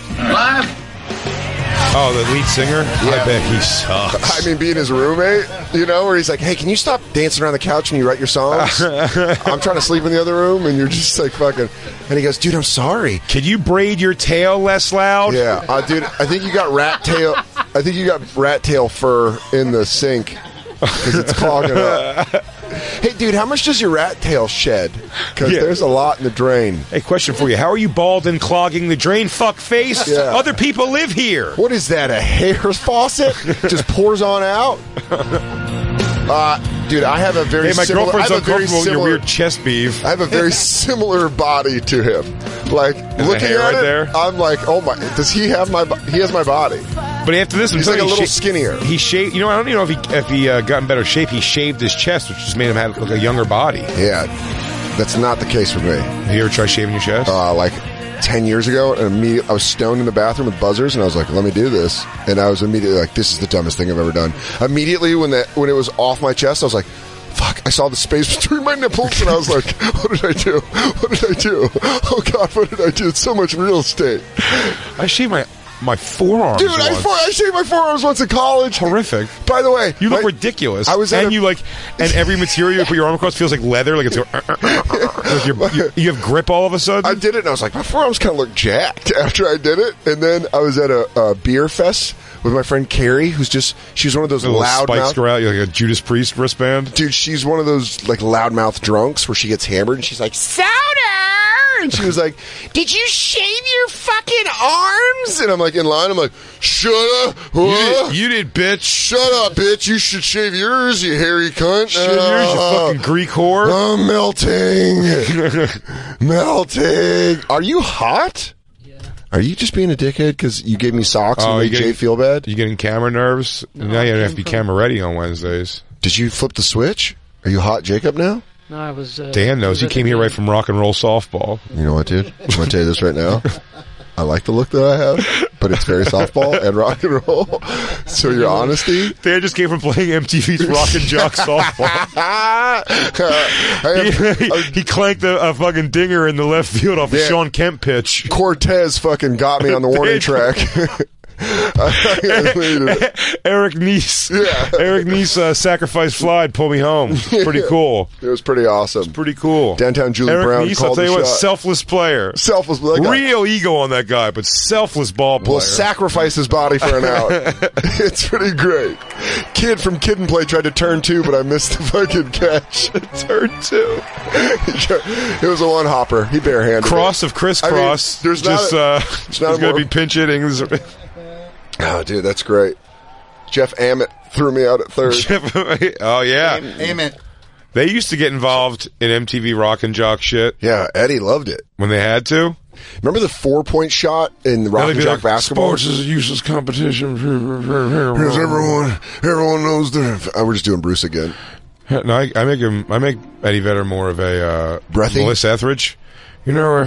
Oh, the lead singer? Yeah. I bet he sucks. I mean, being his roommate, where he's like, hey, can you stop dancing around the couch when you write your songs? I'm trying to sleep in the other room, and you're just like fucking... And he goes, dude, I'm sorry. Can you braid your tail less loud? Yeah. Dude, I think you got rat tail... I think you got rat tail fur in the sink because it's clogging up. Hey, dude, how much does your rat tail shed? Because there's a lot in the drain. Hey, question for you. How are you bald and clogging the drain, fuck face? Yeah. Other people live here. What is that, a hair faucet? Just pours on out? Dude, I have a very my similar... girlfriend's uncomfortable with your weird chest beef. I have a very similar body to him. Like, looking hair at right it, there? I'm like, oh my... Does he have my... He has my body. But after this, he's like a little skinnier. He shaved. I don't even know if he got in better shape. He shaved his chest, which just made him have like a younger body. Yeah, that's not the case for me. Have you ever tried shaving your chest? Like 10 years ago, and I was stoned in the bathroom with buzzers, and I was like, let me do this. And I was immediately like, this is the dumbest thing I've ever done. Immediately when it was off my chest, I was like, fuck, I saw the space between my nipples, and I was like, what did I do? What did I do? Oh, God, what did I do? It's so much real estate. I shaved my forearms. Dude, once. I shaved my forearms once in college. Horrific. By the way, you look ridiculous. And every material you put your arm across feels like leather, like it's like you have grip all of a sudden. I did it, and I was like, my forearms kind of look jacked after I did it. And then I was at a beer fest with my friend Carrie, she's one of those loud spikes go out, like a Judas Priest wristband. Dude, she's one of those like loudmouth drunks where she gets hammered and she's like, soda! And she was like, did you shave your fucking arms? And I'm like, in line, I'm like, shut up. You did, bitch. Shut up, bitch. You should shave yours, you hairy cunt. Shave yours, you fucking Greek whore. I'm melting. Melting. Are you hot? Are you just being a dickhead because you gave me socks and made Jay feel bad? You getting camera nerves? No, now you have to be camera ready on Wednesdays. Did you flip the switch? Are you hot, Jacob, now? No, I was... Dan knows. He came here right from rock and roll softball. You know what, dude? I'm going to tell you this right now. I like the look that I have, but it's very softball and rock and roll. So your honesty... Dan just came from playing MTV's Rock and Jock softball. He clanked a fucking dinger in the left field off a Sean Kemp pitch. Cortez fucking got me on the warning track. Eric Neese. Yeah. Eric Neese sacrifice fly pull me home. Pretty cool. It was pretty awesome. It's pretty cool. Downtown Julie Eric Brown Neese, called I'll tell you what, shot. selfless player. Selfless. Real ego on that guy, but selfless ball player. Will sacrifice his body for an out. It's pretty great. Kid from Kid and Play tried to turn 2, but I missed the fucking catch. Turn 2. It was a one hopper. He barehanded Cross it. of crisscross. I mean, there's going to be pinch hittings. Oh, dude, that's great. Jeff Ammett threw me out at third. Oh, yeah. Ammett. They used to get involved in MTV Rock and Jock shit. Yeah, Eddie loved it. When they had to. Remember the 4-point shot in the Rock and Jock basketball? Sports is a useless competition. Because everyone knows that. We're just doing Bruce again. No, I make Eddie Vedder more of a breathy Melissa Etheridge. You know,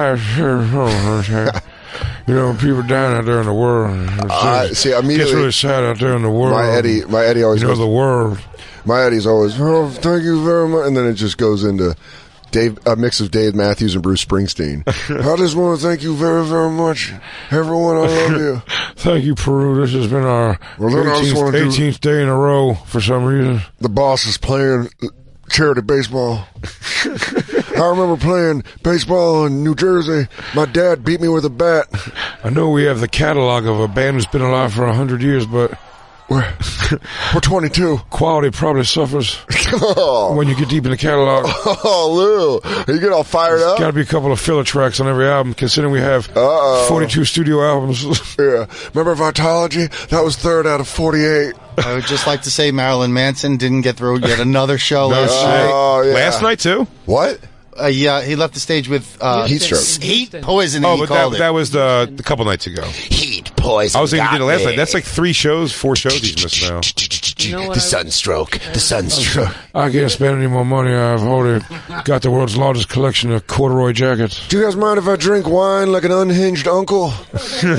people dying out there in the world. See, immediately gets really sad out there in the world. My Eddie always goes, the world. My Eddie's always, oh, thank you very much, and then it just goes into a mix of Dave Matthews and Bruce Springsteen. I just want to thank you very, very much, everyone. I love you. Thank you, Peru. This has been our 18th day in a row for some reason. The boss is playing charity baseball. I remember playing baseball in New Jersey. My dad beat me with a bat. I know we have the catalog of a band who's been alive for 100 years, but we're 22. Quality probably suffers when you get deep in the catalog. Oh, Lou, are you getting all fired up? Got to be a couple of filler tracks on every album, considering we have 42 studio albums. Yeah. Remember Vitology? That was 3rd out of 48. I would just like to say Marilyn Manson didn't get through yet another show last night. Oh, yeah. Last night, too? What? Yeah, he left the stage with heat stroke. Heat poisoning. Oh, but that was a couple nights ago. Heat poison. I was thinking he did it last night. That's like 4 shows he's missed now. You know the sunstroke. The sunstroke. I can't spend any more money. I've already got the world's largest collection of corduroy jackets. Do you guys mind if I drink wine like an unhinged uncle? Hey,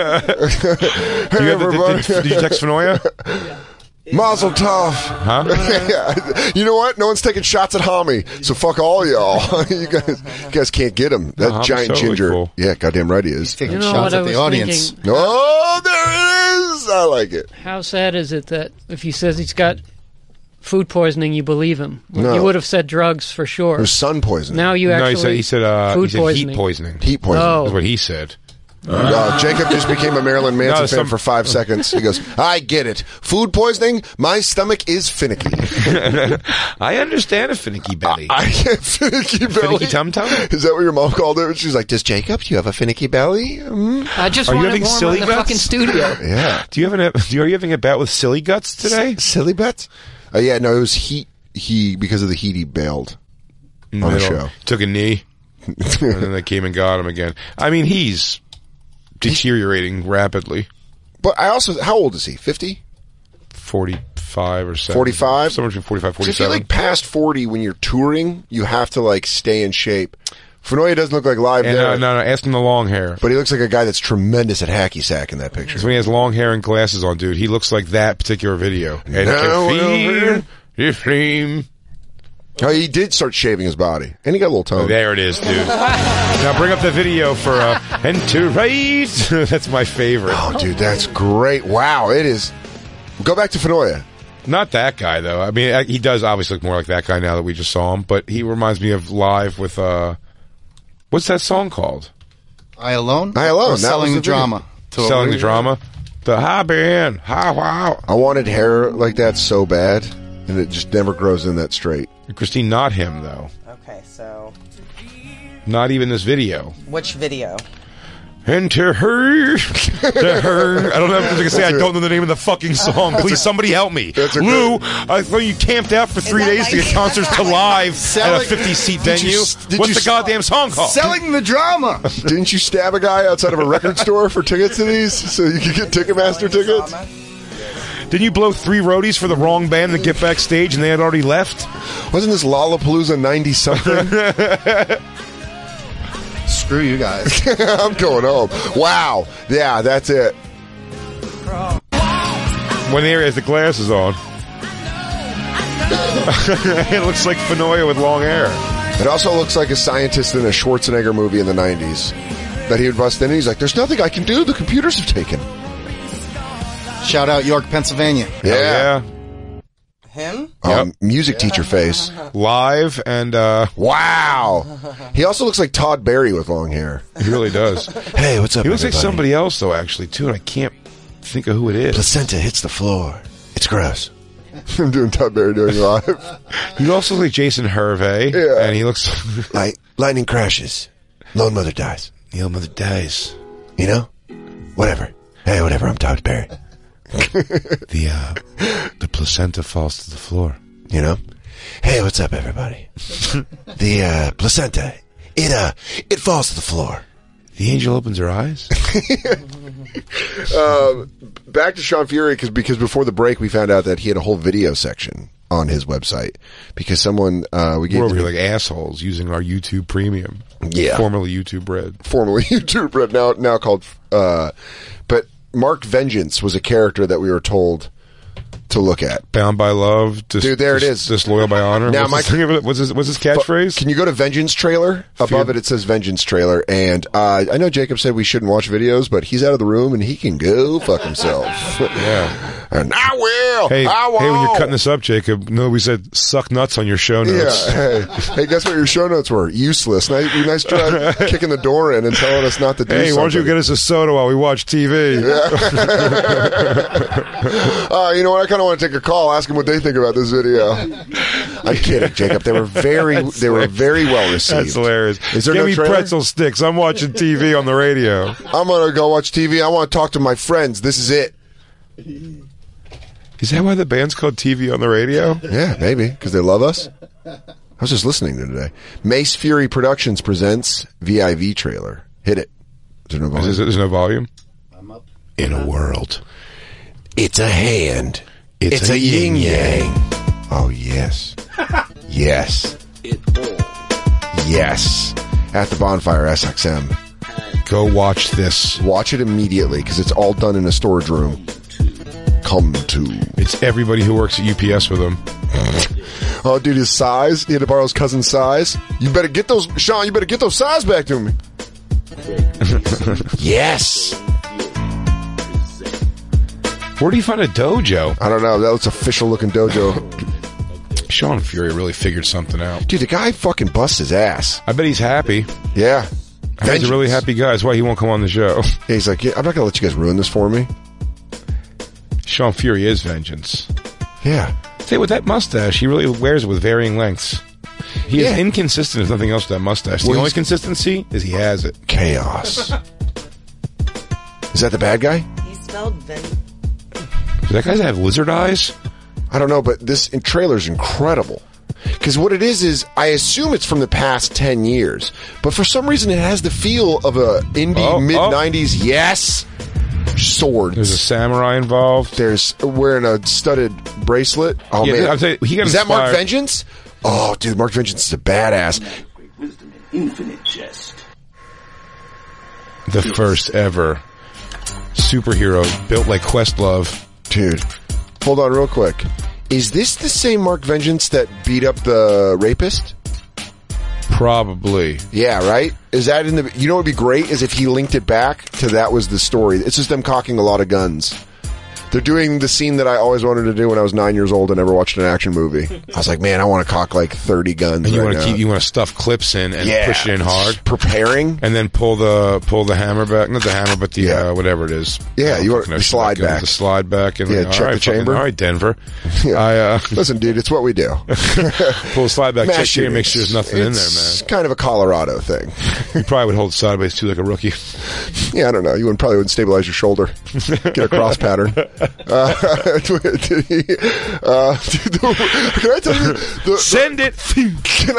did you text Fenoya? Yeah. Mazel tov. Huh? You know what? No one's taking shots at Hami, so fuck all y'all. you guys can't get him. That giant ginger. Cool. Yeah, goddamn right he is. He's taking shots at the audience. Oh, there it is. I like it. How sad is it that if he says he's got food poisoning, you believe him? No. You would have said drugs for sure. It was sun poisoning. Now you actually... No, he said food poisoning. heat poisoning. Heat poisoning. Oh. That's what he said. Jacob just became a Marilyn Manson fan for 5 seconds. He goes, I get it. Food poisoning? My stomach is finicky. I understand a finicky belly. I get finicky belly. Finicky tum-tum? Is that what your mom called it? She's like, does Jacob, do you have a finicky belly? I just Are you want having to warm silly in the guts? fucking studio. Yeah. Are you having a bout with silly guts today? Silly bets? Yeah, no, it was heat. Because of the heat, he bailed on the show. Took a knee, and then they came and got him again. I mean, he's deteriorating rapidly. But I also, how old is he? 50? 45 or 70. 45? Somewhere between 45 47. So if you're like past 40 when you're touring, you have to like stay in shape. Fenoya doesn't look like live there. No, ask him the long hair. But he looks like a guy that's tremendous at hacky sack in that picture. So when he has long hair and glasses on, dude, he looks like that particular video. And now can feel the flame Oh, he did start shaving his body, and he got a little tongue. There it is, dude. Now bring up the video for Enter Right. That's my favorite. Oh, dude, that's great. Wow, it is. Go back to Fenoya. Not that guy, though. I mean, he does obviously look more like that guy now that we just saw him, but he reminds me of Live with, what's that song called? I Alone? I Alone. Or Selling the Drama. Selling the Drama? The Hi Band. Hi, wow. I wanted hair like that so bad, and it just never grows in that straight. Christine, not him, though. Okay, so... Not even this video. Which video? Enter her. To her. I don't know if I can say I don't know the name of the fucking song. Please, somebody help me. Lou, I thought you camped out for 3 days to get concerts to Live at a 50-seat venue. What's the goddamn song called? Selling the Drama. Didn't you stab a guy outside of a record store for tickets to these so you could get Ticketmaster tickets? Didn't you blow 3 roadies for the wrong band to get backstage and they had already left? Wasn't this Lollapalooza 90-something? Screw you guys. I'm going home. Wow. Yeah, that's it. When he has the glasses on. It looks like Fenoya with long hair. It also looks like a scientist in a Schwarzenegger movie in the 90s. That he would bust in and he's like, there's nothing I can do. The computers have taken. Shout out York, Pennsylvania. Yeah. Him? Music teacher face. Live and, wow. He also looks like Todd Barry with long hair. He really does. Hey, what's up, He looks everybody? like somebody else, though, actually, too, and I can't think of who it is. Placenta hits the floor. It's gross. I'm doing Todd Barry doing Live. He also looks like Jason Hervey. Yeah. And he looks... Lightning crashes. Lone mother dies. The old mother dies. You know? Whatever. Hey, whatever. I'm Todd Barry. The placenta falls to the floor. You know? Hey, what's up, everybody? The placenta, it falls to the floor. The angel opens her eyes? Back to Sean Fury, because before the break we found out that he had a whole video section on his website because someone we gave We're over here like assholes using our YouTube Premium. Yeah. Formerly YouTube Red. Formerly YouTube Red, now called but Mark Vengeance was a character that we were told to look at. Bound by love. Dude, there it is. Disloyal by honor. Now, what's his catchphrase? Can you go to Vengeance Trailer? Above it says Vengeance Trailer. And I know Jacob said we shouldn't watch videos, but he's out of the room and he can go fuck himself. Yeah. And I will. Hey, I won't. hey, when you're cutting this up, Jacob, no, we said suck nuts on your show notes. Yeah. Hey, guess what your show notes were? Useless. Nice try kicking the door in and telling us not to do something. Hey, why don't you get us a soda while we watch TV? Yeah. You know what? I kind of want to take a call. Ask them what they think about this video. I'm kidding, Jacob. They were very well received. That's hilarious. Is there Give no me trailer? pretzel sticks. I'm watching TV on the radio. I'm gonna go watch TV. I want to talk to my friends. This is it. Is that why the band's called TV on the radio? Yeah, maybe because they love us. I was just listening to today. Mace Fury Productions presents VIV trailer. Hit it. Is there no volume? There's no volume. I'm up. In a world, it's a hand. It's a yin yang. Oh yes, yes, yes. At the Bonfire SXM. Go watch this. Watch it immediately because it's all done in a storage room. Come to. It's everybody who works at UPS with him. Oh, dude, his size. He had to borrow his cousin's size. You better get those, Sean. You better get those size back to me. Yes. Where do you find a dojo? I don't know. That was official looking dojo. Sean Fury really figured something out. Dude, the guy fucking busts his ass. I bet he's happy. Yeah. I bet he's a really happy guy. That's why he won't come on the show. Yeah, he's like, yeah, I'm not going to let you guys ruin this for me. Sean Fury is vengeance. Yeah. Say, with that mustache, he really wears it with varying lengths. He is inconsistent as nothing else with that mustache. The only consistency is he has it. Chaos. Is that the bad guy? He spelled vengeance. Does that guy have lizard eyes? I don't know, but this trailer's incredible. Because what it is I assume it's from the past 10 years. But for some reason, it has the feel of a indie mid-90s, yes, swords. There's a samurai involved. There's wearing a studded bracelet. Oh, Yeah, man. I'm saying, he got Is that Mark inspired- Vengeance? Oh, dude, Mark Vengeance is a badass. The first ever superhero built like Questlove. Dude, hold on real quick. Is this the same Mark Vengeance that beat up the rapist? Probably. Yeah, right? Is that in the... You know what would be great is if he linked it back to that was the story. It's just them cocking a lot of guns. They're doing the scene that I always wanted to do when I was 9 years old and never watched an action movie. I was like, man, I want to cock like 30 guns. And you right want to you want to stuff clips in and push it in hard, preparing, and then pull the hammer back. Not the hammer, but the whatever it is. Yeah, you want the slide back. The slide back, and check the chamber. All right, Denver. Yeah. Listen, dude, it's what we do. Pull the slide back, check here, make sure there's nothing in there, man. It's kind of a Colorado thing. You probably would hold it sideways too, like a rookie. Yeah, I don't know. You probably wouldn't stabilize your shoulder. Get a cross pattern. Can I tell you? Send it. Can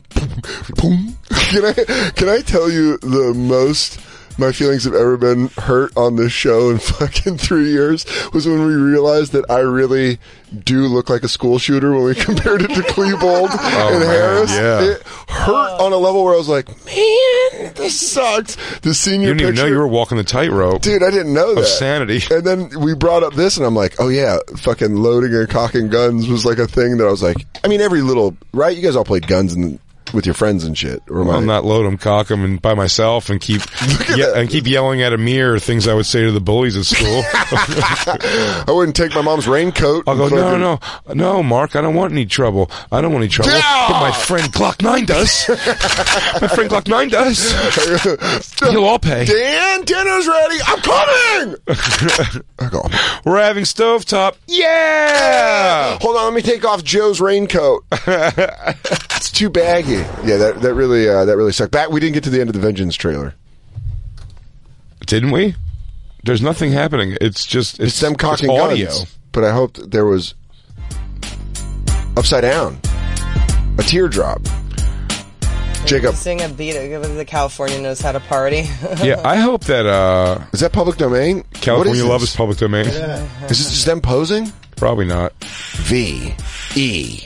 I tell you the most my feelings have ever been hurt on this show in fucking 3 years was when we realized that I really do look like a school shooter when we compared it to Klebold and Harris. Yeah. It hurt on a level where I was like, man, this sucks. The senior You didn't even picture, know you were walking the tightrope. dude, I didn't know that. Of sanity. And then we brought up this, and I'm like, oh yeah, fucking loading and cocking guns was like a thing that I was like, I mean, every little, right? You guys all played guns with your friends and shit. Or I'm not load them, cock them, and by myself, and keep yelling at a mirror things I would say to the bullies at school. I wouldn't take my mom's raincoat. I'll go, no, Mark, I don't want any trouble. I don't want any trouble. Yeah! But my friend Glock 9 does. My friend Glock 9 does. You'll all pay. Dan, dinner's ready. I'm coming. I go, we're having stovetop. Yeah. Hold on, let me take off Joe's raincoat. It's too baggy. Yeah, that really sucked. We didn't get to the end of the Vengeance trailer. Didn't we? There's nothing happening. It's them cocking audio. guns. But I hoped there was upside down, a teardrop. Jacob, sing a beat. The California knows how to party. Yeah, I hope that is that public domain? California Love is public domain. Yeah. Is this just them posing? Probably not. VENGE.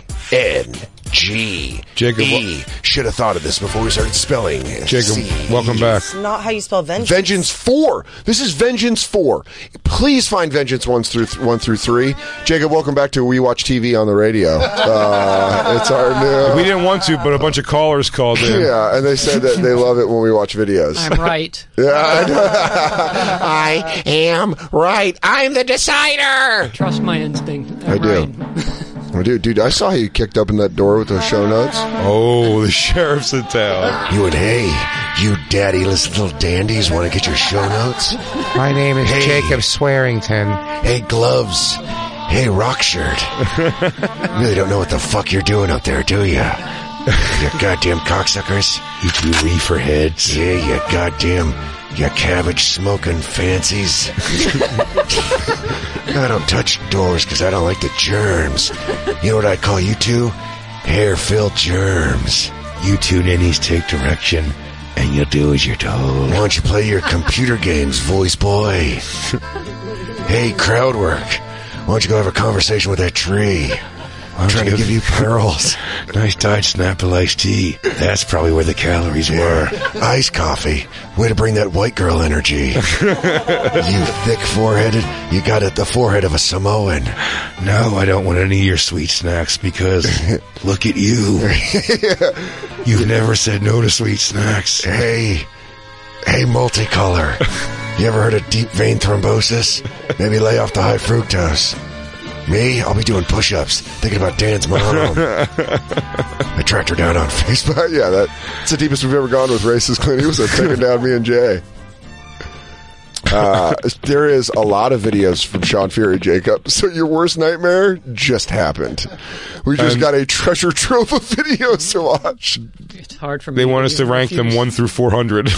Jacob, should have thought of this before we started spelling. Jacob, welcome back. It's not how you spell vengeance. Vengeance 4. This is Vengeance 4. Please find Vengeance 1 through 3. Jacob, welcome back to We Watch TV on the radio. It's our new... We didn't want to, but a bunch of callers called in. Yeah, and they said that they love it when we watch videos. I'm right. Yeah, I am right. I'm the decider. Trust my instinct. I do. I do. Dude, I saw how you kicked open that door with those show notes. Oh, the sheriff's in town. You and you daddyless little dandies want to get your show notes? My name is Jacob Swearington. Hey, Gloves. Hey, Rock Shirt. Really don't know what the fuck you're doing up there, do ya? You goddamn cocksuckers. You two reefer heads. Yeah, you goddamn... You cabbage-smoking fancies. I don't touch doors because I don't like the germs. You know what I call you two? Hair-filled germs. You two ninnies take direction, and you'll do as you're told. Why don't you play your computer games, voice boy? Hey, crowd work. Why don't you go have a conversation with that tree? I'm trying to give you pearls. Nice diet Snapple iced tea. That's probably where the calories were. Iced coffee. Way to bring that white girl energy. You thick foreheaded, you got the forehead of a Samoan. No, I don't want any of your sweet snacks because look at you. You've never said no to sweet snacks. Hey, multicolor. You ever heard of deep vein thrombosis? Maybe lay off the high fructose. Me? I'll be doing push-ups, thinking about Dan's mom. I tracked her down on Facebook. Yeah, that's the deepest we've ever gone with racist Clint Eastwood, taking down me and Jay. There is a lot of videos from Sean Fury, Jacob. So your worst nightmare just happened. We just got a treasure trove of videos to watch. It's hard for me. They want us to rank them 1 through 400.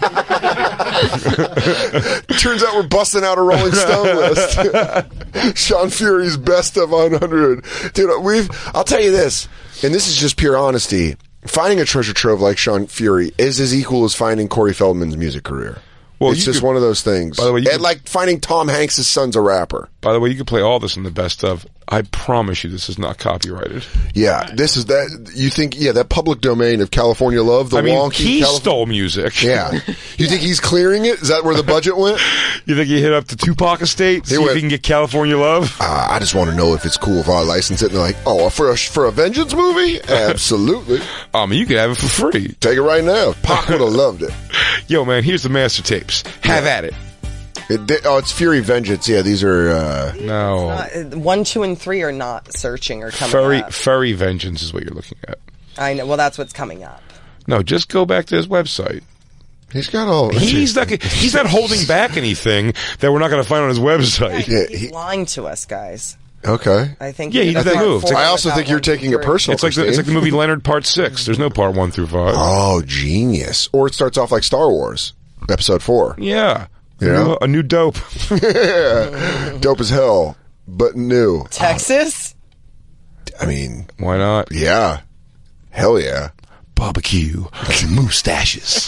Turns out we're busting out a Rolling Stone list. Sean Fury's best of 100. Dude, I'll tell you this, and this is just pure honesty. Finding a treasure trove like Sean Fury is as equal as finding Corey Feldman's music career. Well, it's just one of those things. By the way, like finding Tom Hanks' son's a rapper. By the way, you can play all this in the best of. I promise you this is not copyrighted. Yeah, this is that. You think, that public domain of California Love, the wonky... he stole music. Yeah. You think he's clearing it? Is that where the budget went? You think he hit up the Tupac estate? See if he can get California Love? I just want to know if it's cool if I license it. And they're like, oh, for a Vengeance movie? Absolutely. You can have it for free. Take it right now. Pac would have loved it. Yo, man, here's the master tapes. Have at it. It's Fury Vengeance. Yeah, these are... No. 1, 2, and 3 are not searching or coming up. Furry Vengeance is what you're looking at. I know. Well, that's what's coming up. No, just go back to his website. He's got all... He's not holding back anything that we're not going to find on his website. Yeah, he's lying to us, guys. Okay. I think he did that move. I also think you're taking it personal. It's like the movie Leonard Part 6. There's no Part 1 through 5. Oh, genius. Or it starts off like Star Wars, Episode 4. Yeah. You know? A new dope. Yeah. Dope as hell, but new. Texas? I mean... Why not? Yeah. Hell yeah. Barbecue. Mustaches.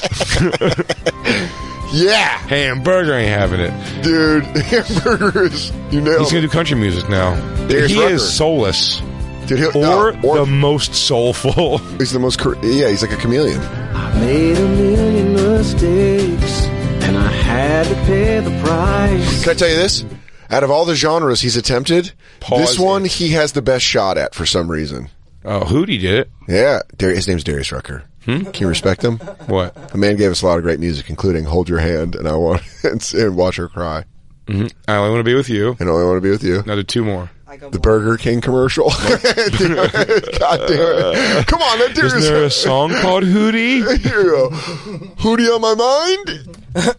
Yeah. Hamburger ain't having it. Dude, Hamburger is... You nailed He's going to do country music now. Darius he Rucker. is soulless. Dude, or the most soulful. He's the most... Yeah, he's like a chameleon. I made a million mistakes, and I had to pay the price. Can I tell you this? Out of all the genres he's attempted, this one he has the best shot at for some reason. Oh, Hootie did it. Yeah. His name's Darius Rucker. Can you respect him? What? A man gave us a lot of great music, including Hold Your Hand and I Want and Watch Her Cry. Mm-hmm. I Only Want to Be With You. And I Only Want to Be With You. Now do 2 more. The Burger King commercial. God damn it. Come on, that Darius. Isn't there a song called Hootie? Here you go. Hootie on my mind?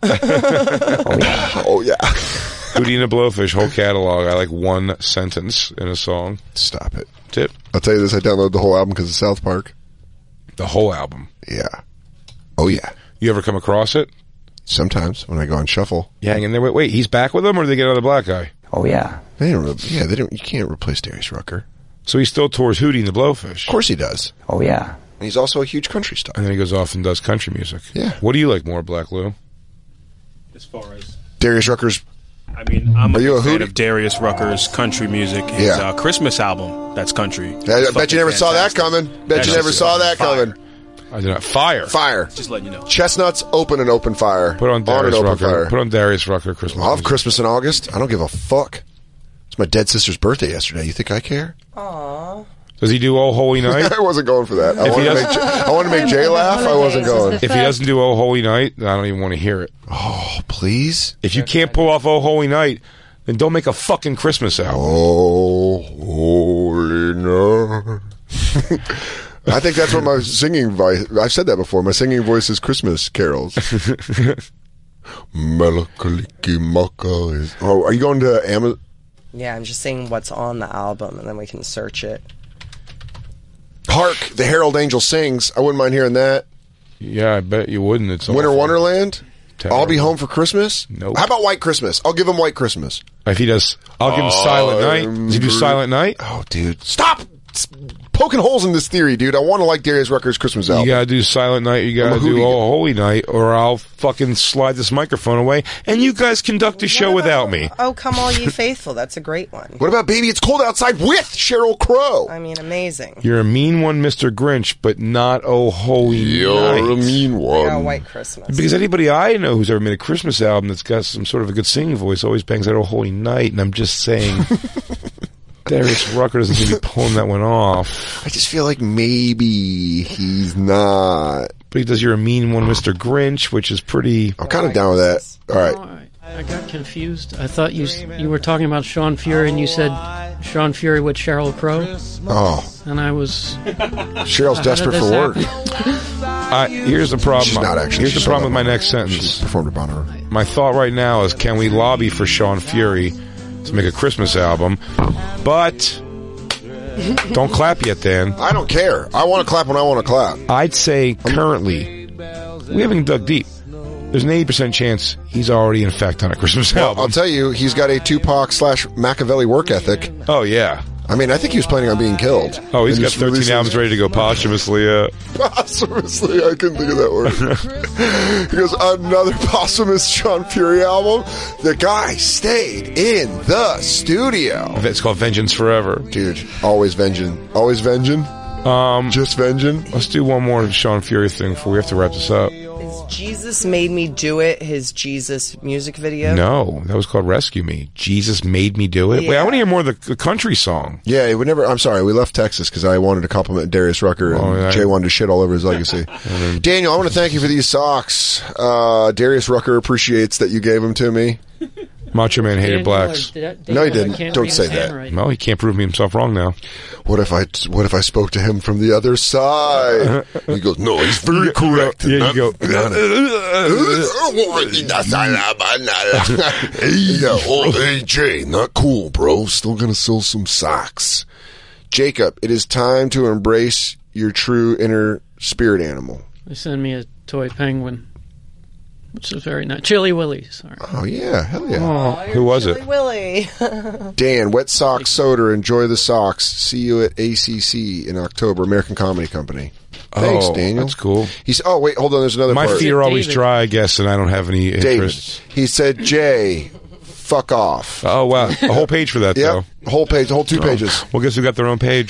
Oh, yeah. Hootie and the Blowfish, whole catalog. I like one sentence in a song. Stop it. Tip. I'll tell you this, I downloaded the whole album because of South Park. The whole album? Yeah. Oh, yeah. You ever come across it? Sometimes, when I go on shuffle. You hang in there. Wait, he's back with them, or did they get another black guy? Oh, yeah. They don't. You can't replace Darius Rucker. So he still tours Hootie and the Blowfish? Of course he does. Oh, yeah. And he's also a huge country star. And then he goes off and does country music. Yeah. What do you like more, Black Lou? As far as... Darius Rucker's... I mean, I'm a big fan Hootie? of Darius Rucker's country music. His Christmas album, that's country. I bet you never saw that coming. Bet you never saw that coming. I did not. Fire. Just letting you know. Chestnuts, open fire. Put on Darius open Rucker. fire. Put on Darius Rucker Christmas. I'll have Christmas in August. I don't give a fuck. It's my dead sister's birthday yesterday. You think I care? Aww. Does he do Oh Holy Night? I wasn't going for that. I wanted to make Jay laugh. I wasn't going. If he doesn't do Oh Holy Night, I don't even want to hear it. Oh, please. If you can't pull off Oh Holy Night, then don't make a fucking Christmas album. Oh, Holy Night. I think that's what my singing voice... I've said that before. My singing voice is Christmas carols. Melakaliki Maka is... Oh, are you going to Amazon? Yeah, I'm just saying what's on the album, and then we can search it. Hark, the Herald Angel Sings. I wouldn't mind hearing that. Yeah, I bet you wouldn't. It's Winter awful. Wonderland? Terrible. I'll Be Home for Christmas? Nope. How about White Christmas? I'll give him White Christmas. If he does, I'll give him Silent Night. Does he do Silent Night? Oh, dude. Stop poking holes in this theory, dude. I want to like Darius Rucker's Christmas album. You gotta do Silent Night, you gotta do Oh Holy Night, or I'll fucking slide this microphone away, and you guys conduct a show without me. Oh, Come All Ye Faithful. That's a great one. What about Baby It's Cold Outside with Sheryl Crow? I mean, amazing. You're a mean one, Mr. Grinch, but not Oh Holy Night. You're a mean one. Yeah, White Christmas. Because anybody I know who's ever made a Christmas album that's got some sort of a good singing voice always bangs out Oh Holy Night, and I'm just saying... Darius Rucker doesn't seem to be pulling that one off. I just feel like maybe he's not. But he does You're a Mean One, Mr. Grinch, which is pretty... I'm kind of down with that. All right. I got confused. I thought you were talking about Sean Fury, and you said Sean Fury with Sheryl Crow. Oh. And I was... Cheryl's desperate for work. Here's the problem. She's not actually. Here's the problem with my next sentence. She's performed upon her. My thought right now is, can we lobby for Sean Fury to make a Christmas album? But don't clap yet, Dan. I don't care. I want to clap when I want to clap. I'd say currently, we haven't dug deep. There's an 80% chance he's already in fact on a Christmas album. I'll tell you, he's got a Tupac / Machiavelli work ethic. Oh, yeah. I mean, I think he was planning on being killed. Oh, he's got 13 albums ready to go posthumously. Posthumously, I couldn't think of that word. He goes, another posthumous Sean Fury album. The guy stayed in the studio. It's called Vengeance Forever. Dude, always vengeance. Always vengeance? Just vengeance? Let's do one more Sean Fury thing before we have to wrap this up. Jesus Made Me Do It, his Jesus music video? No, that was called Rescue Me. Jesus Made Me Do It? Yeah. Wait, I want to hear more of the country song. Yeah, we never. I'm sorry, we left Texas because I wanted to compliment Darius Rucker, and Jay wanted to shit all over his legacy. Daniel, I want to thank you for these socks. Darius Rucker appreciates that you gave them to me. Macho Man hated blacks. No, he didn't. Don't say that. Well, he can't prove himself wrong now. What if I spoke to him from the other side? He goes, no, he's very correct. Yeah, you go. Hey, Jay, not cool, bro. Still gonna sell some socks. Jacob, it is time to embrace your true inner spirit animal. They sent me a toy penguin, which is very nice. Chili Willy, sorry. Oh, yeah. Hell yeah. Oh, who was it? Willy. Dan, Wet Sock Soda. Enjoy the socks. See you at ACC in October. American Comedy Company. Thanks, Daniel. That's cool. Oh, wait, hold on. There's another My part. feet are always dry, I guess, and I don't have any interest. David. He said, Jay, fuck off. Oh, wow. A whole page for that, though. Whole page, the whole 2 pages. Well, guess who got their own page?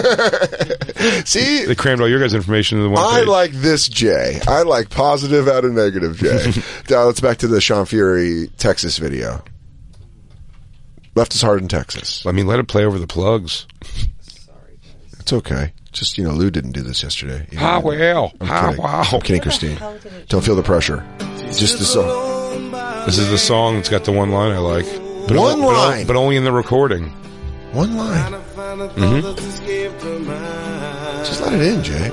See? They crammed all your guys' information into the one page. I like this, Jay. I like positive out of negative, Jay. Now, let's back to the Sean Fury Texas video. Left is hard in Texas. I mean, let it play over the plugs. It's okay. Just, Lou didn't do this yesterday. Ah, well. Wow. I'm kidding, Christine. Don't feel the pressure. Just the song. This is the song that's got the one line I like. But One line? But only in the recording. One line? Mm-hmm. Just let it in, Jay.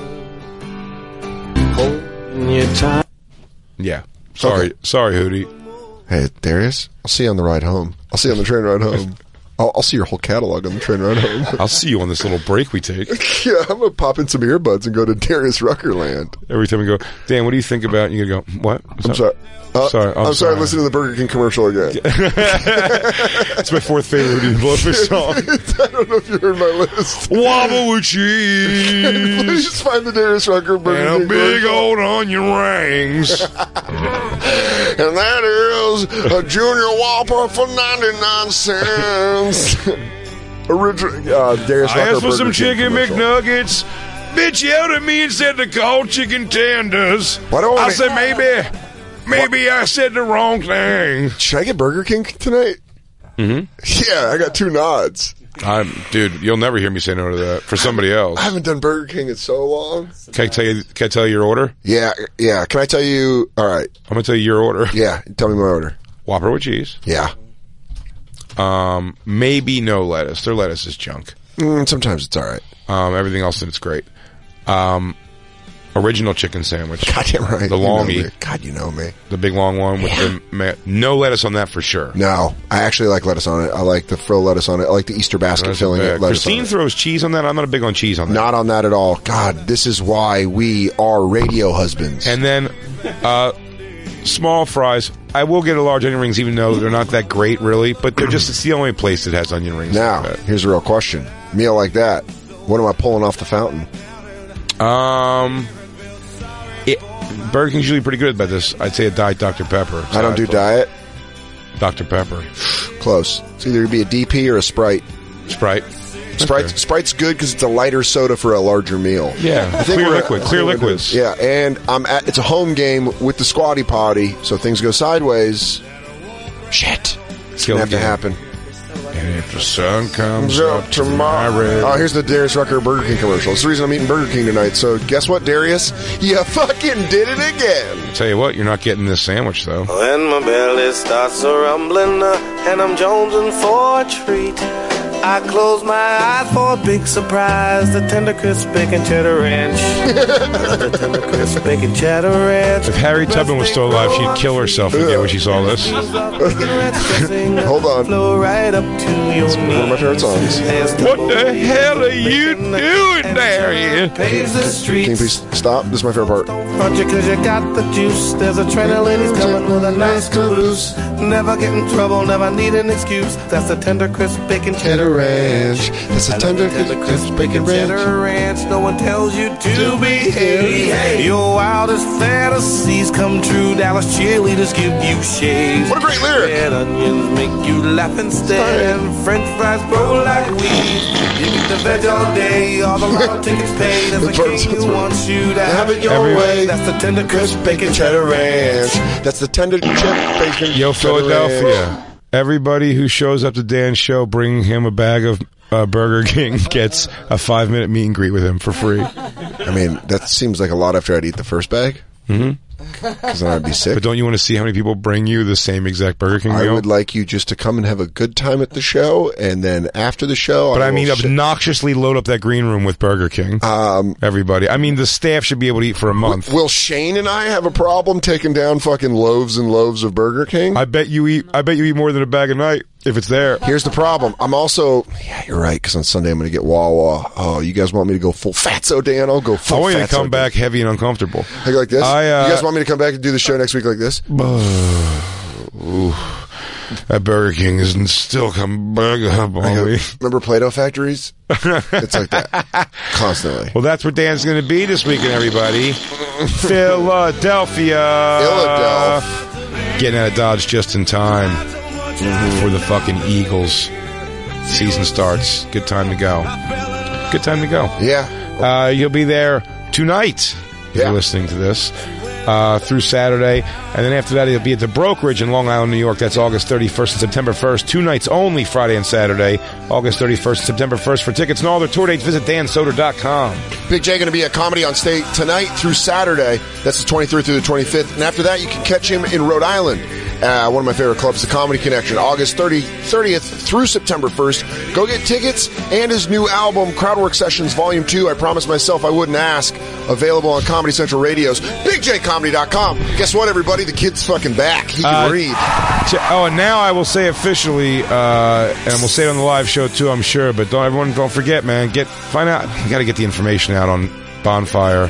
Yeah. Sorry, Hootie. Hey, Darius, I'll see you on the ride home. I'll see you on the train ride home. I'll see your whole catalog on the train ride home. I'll see you on this little break we take. Yeah, I'm going to pop in some earbuds and go to Darius Rucker land. Every time we go, Dan, what do you think about... You go, what? I'm sorry. I'm sorry, listen to the Burger King commercial again. It's my fourth favorite Hootie Blowfish song. I don't know if you heard my list. Wobble with cheese. Please just find the Darius Rucker Burger King and a big old onion rings. And that is a Junior Whopper for 99 cents. Original Darius Rucker. I asked for some Burger King chicken commercial. McNuggets. Bitch yelled at me and said to call chicken tenders. I said maybe I said the wrong thing. Should I get Burger King tonight? Mm-hmm. Yeah, I got 2 nods. Dude, you'll never hear me say no to that for somebody else. I haven't done Burger King in so long. Can I tell you your order? Yeah. Can I tell you? All right. I'm going to tell you your order. Yeah, tell me my order. Whopper with cheese. Yeah. Maybe no lettuce. Their lettuce is junk. Sometimes it's all right. Everything else in it's great. Original chicken sandwich. Goddamn right. The longie. God, you know me. The big long one with the no lettuce on that for sure. No, I actually like lettuce on it. I like the frill lettuce on it. I like the Easter basket filling it. Christine throws cheese on that. I'm not a big on cheese on that. Not on that at all. God, this is why we are radio husbands. And then small fries. I will get a large onion rings, even though they're not that great, really. But it's the only place that has onion rings. Now, like here's the real question: meal like that, what am I pulling off the fountain? Burger King's usually pretty good about this. I'd say a Diet Dr. Pepper. I don't do diet. Dr. Pepper. Close. It's either be a DP or a Sprite. Sprite's good because it's a lighter soda for a larger meal. Yeah, clear liquids. Yeah, and it's a home game with the Squatty Potty, so if things go sideways, shit, it's gonna have to happen. And if the sun comes up tomorrow. Oh, here's the Darius Rucker Burger King commercial. It's the reason I'm eating Burger King tonight. So guess what, Darius? You fucking did it again. Tell you what, you're not getting this sandwich though. When my belly starts a rumbling and I'm jonesing for a treat, I close my eyes for a big surprise. The tender crisp bacon cheddar ranch. The tender crisp bacon cheddar ranch. If Harriet Tubman was still alive, she'd kill herself again when she saw this. Hold on. Flow right up to your It's one of my favorite songs. What the hell are you doing, Darius? Can you please stop? This is my favorite part. Front you cause you got the juice. There's a train of ladies coming with a nice caboose. Never get in trouble, never need an excuse. That's the tender crisp bacon cheddar ranch. ranch. That's the tender crisp bacon cheddar ranch. No one tells you to behave. Your wildest fantasies come true. Dallas cheerleaders give you shades. What a great lyric. Red onions make you laugh instead. And French fries grow like weeds. You get the veg all day. All the lotto tickets paid. As the king wants you to have it your way. That's the tender crisp bacon cheddar ranch. That's the tender chip bacon. Yo, Philadelphia. Everybody who shows up to Dan's show bringing him a bag of Burger King gets a 5-minute meet and greet with him for free. I mean, that seems like a lot after I'd eat the first bag. Mm-hmm. Because then I'd be sick. But don't you want to see how many people bring you the same exact Burger King meal? I would like you just to come and have a good time at the show, and then after the show... But I mean, obnoxiously load up that green room with Burger King. Everybody. I mean, the staff should be able to eat for a month. Will Shane and I have a problem taking down fucking loaves and loaves of Burger King? I bet you eat more than a bag a night. If it's there. Here's the problem. I'm also... Yeah, you're right, because on Sunday I'm going to get Wawa. Oh, you guys want me to go full fatso, Dan? I'll go full fatso. I want you to come back heavy and uncomfortable. I go like this? You guys want me to come back and do the show next week like this? That Burger King isn't still come back up on me. Remember Play-Doh factories? It's like that. Constantly. Well, that's where Dan's going to be this weekend, everybody. Philadelphia. Getting out of Dodge just in time. For the fucking Eagles. Season starts. Good time to go. Good time to go. Yeah. You'll be there tonight if you're listening to this. Through Saturday. And then after that, he'll be at the Brokerage in Long Island, New York. That's August 31st and September 1st. 2 nights only, Friday and Saturday. August 31st and September 1st. For tickets and all their tour dates, visit dansoder.com. Big J going to be at Comedy on State tonight through Saturday. That's the 23rd through the 25th. And after that, you can catch him in Rhode Island. One of my favorite clubs, the Comedy Connection, August 30th through September 1st. Go get tickets and his new album, Crowdwork Sessions Volume 2. I promised myself I wouldn't ask. Available on Comedy Central Radios. BigJComedy.com. Guess what, everybody? The kid's fucking back. He can read. And now I will say officially, and we'll say it on the live show too, I'm sure, but don't forget, man, find out. You got to get the information out on Bonfire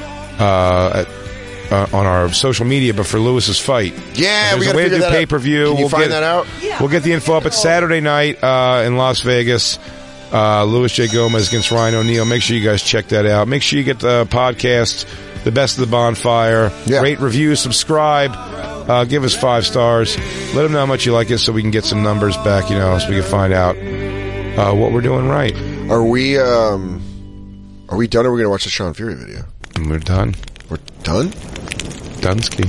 on our social media, but for Lewis's fight. Yeah, there's we got a way to to do pay-per-view. Can you find that out? Yeah. We'll get the info up. It's Saturday night in Las Vegas. Louis J. Gomez against Ryan O'Neal. Make sure you guys check that out. Make sure you get the podcast, The Best of the Bonfire. Yeah. Rate, review, subscribe. Give us 5 stars. Let them know how much you like it so we can get some numbers back, so we can find out what we're doing right. Are we done, or are we going to watch the Sean Fury video? We're done. We're done? Dunsky.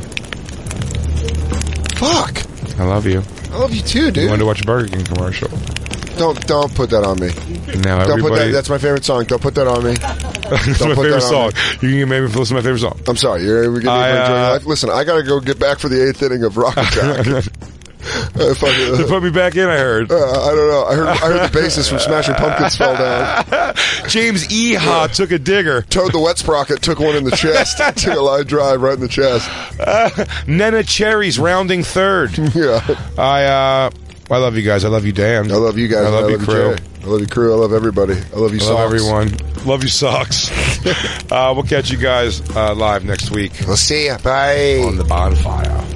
Fuck. I love you. I love you too, dude. You wanted to watch a Burger King commercial. Don't put that on me. Now don't put that. That's my favorite song. Don't put that on me. That's my favorite song. You can make me listen to my favorite song. I'm sorry. We're going to enjoy your life. Listen, I got to go get back for the 8th inning of Rocket Jack. They put me back in, I heard. I don't know. I heard the bassist from Smashing Pumpkins fell down. James Eha took a digger. Toad the Wet Sprocket took one in the chest. Took a line drive right in the chest. Nena Cherry's rounding third. Yeah. I love you guys. I love you, Dan. I love you guys. I love you, crew. I love you, crew. I love everybody. I love you, socks. I love everyone. Love you, socks. We'll catch you guys live next week. We'll see ya. Bye. On the Bonfire.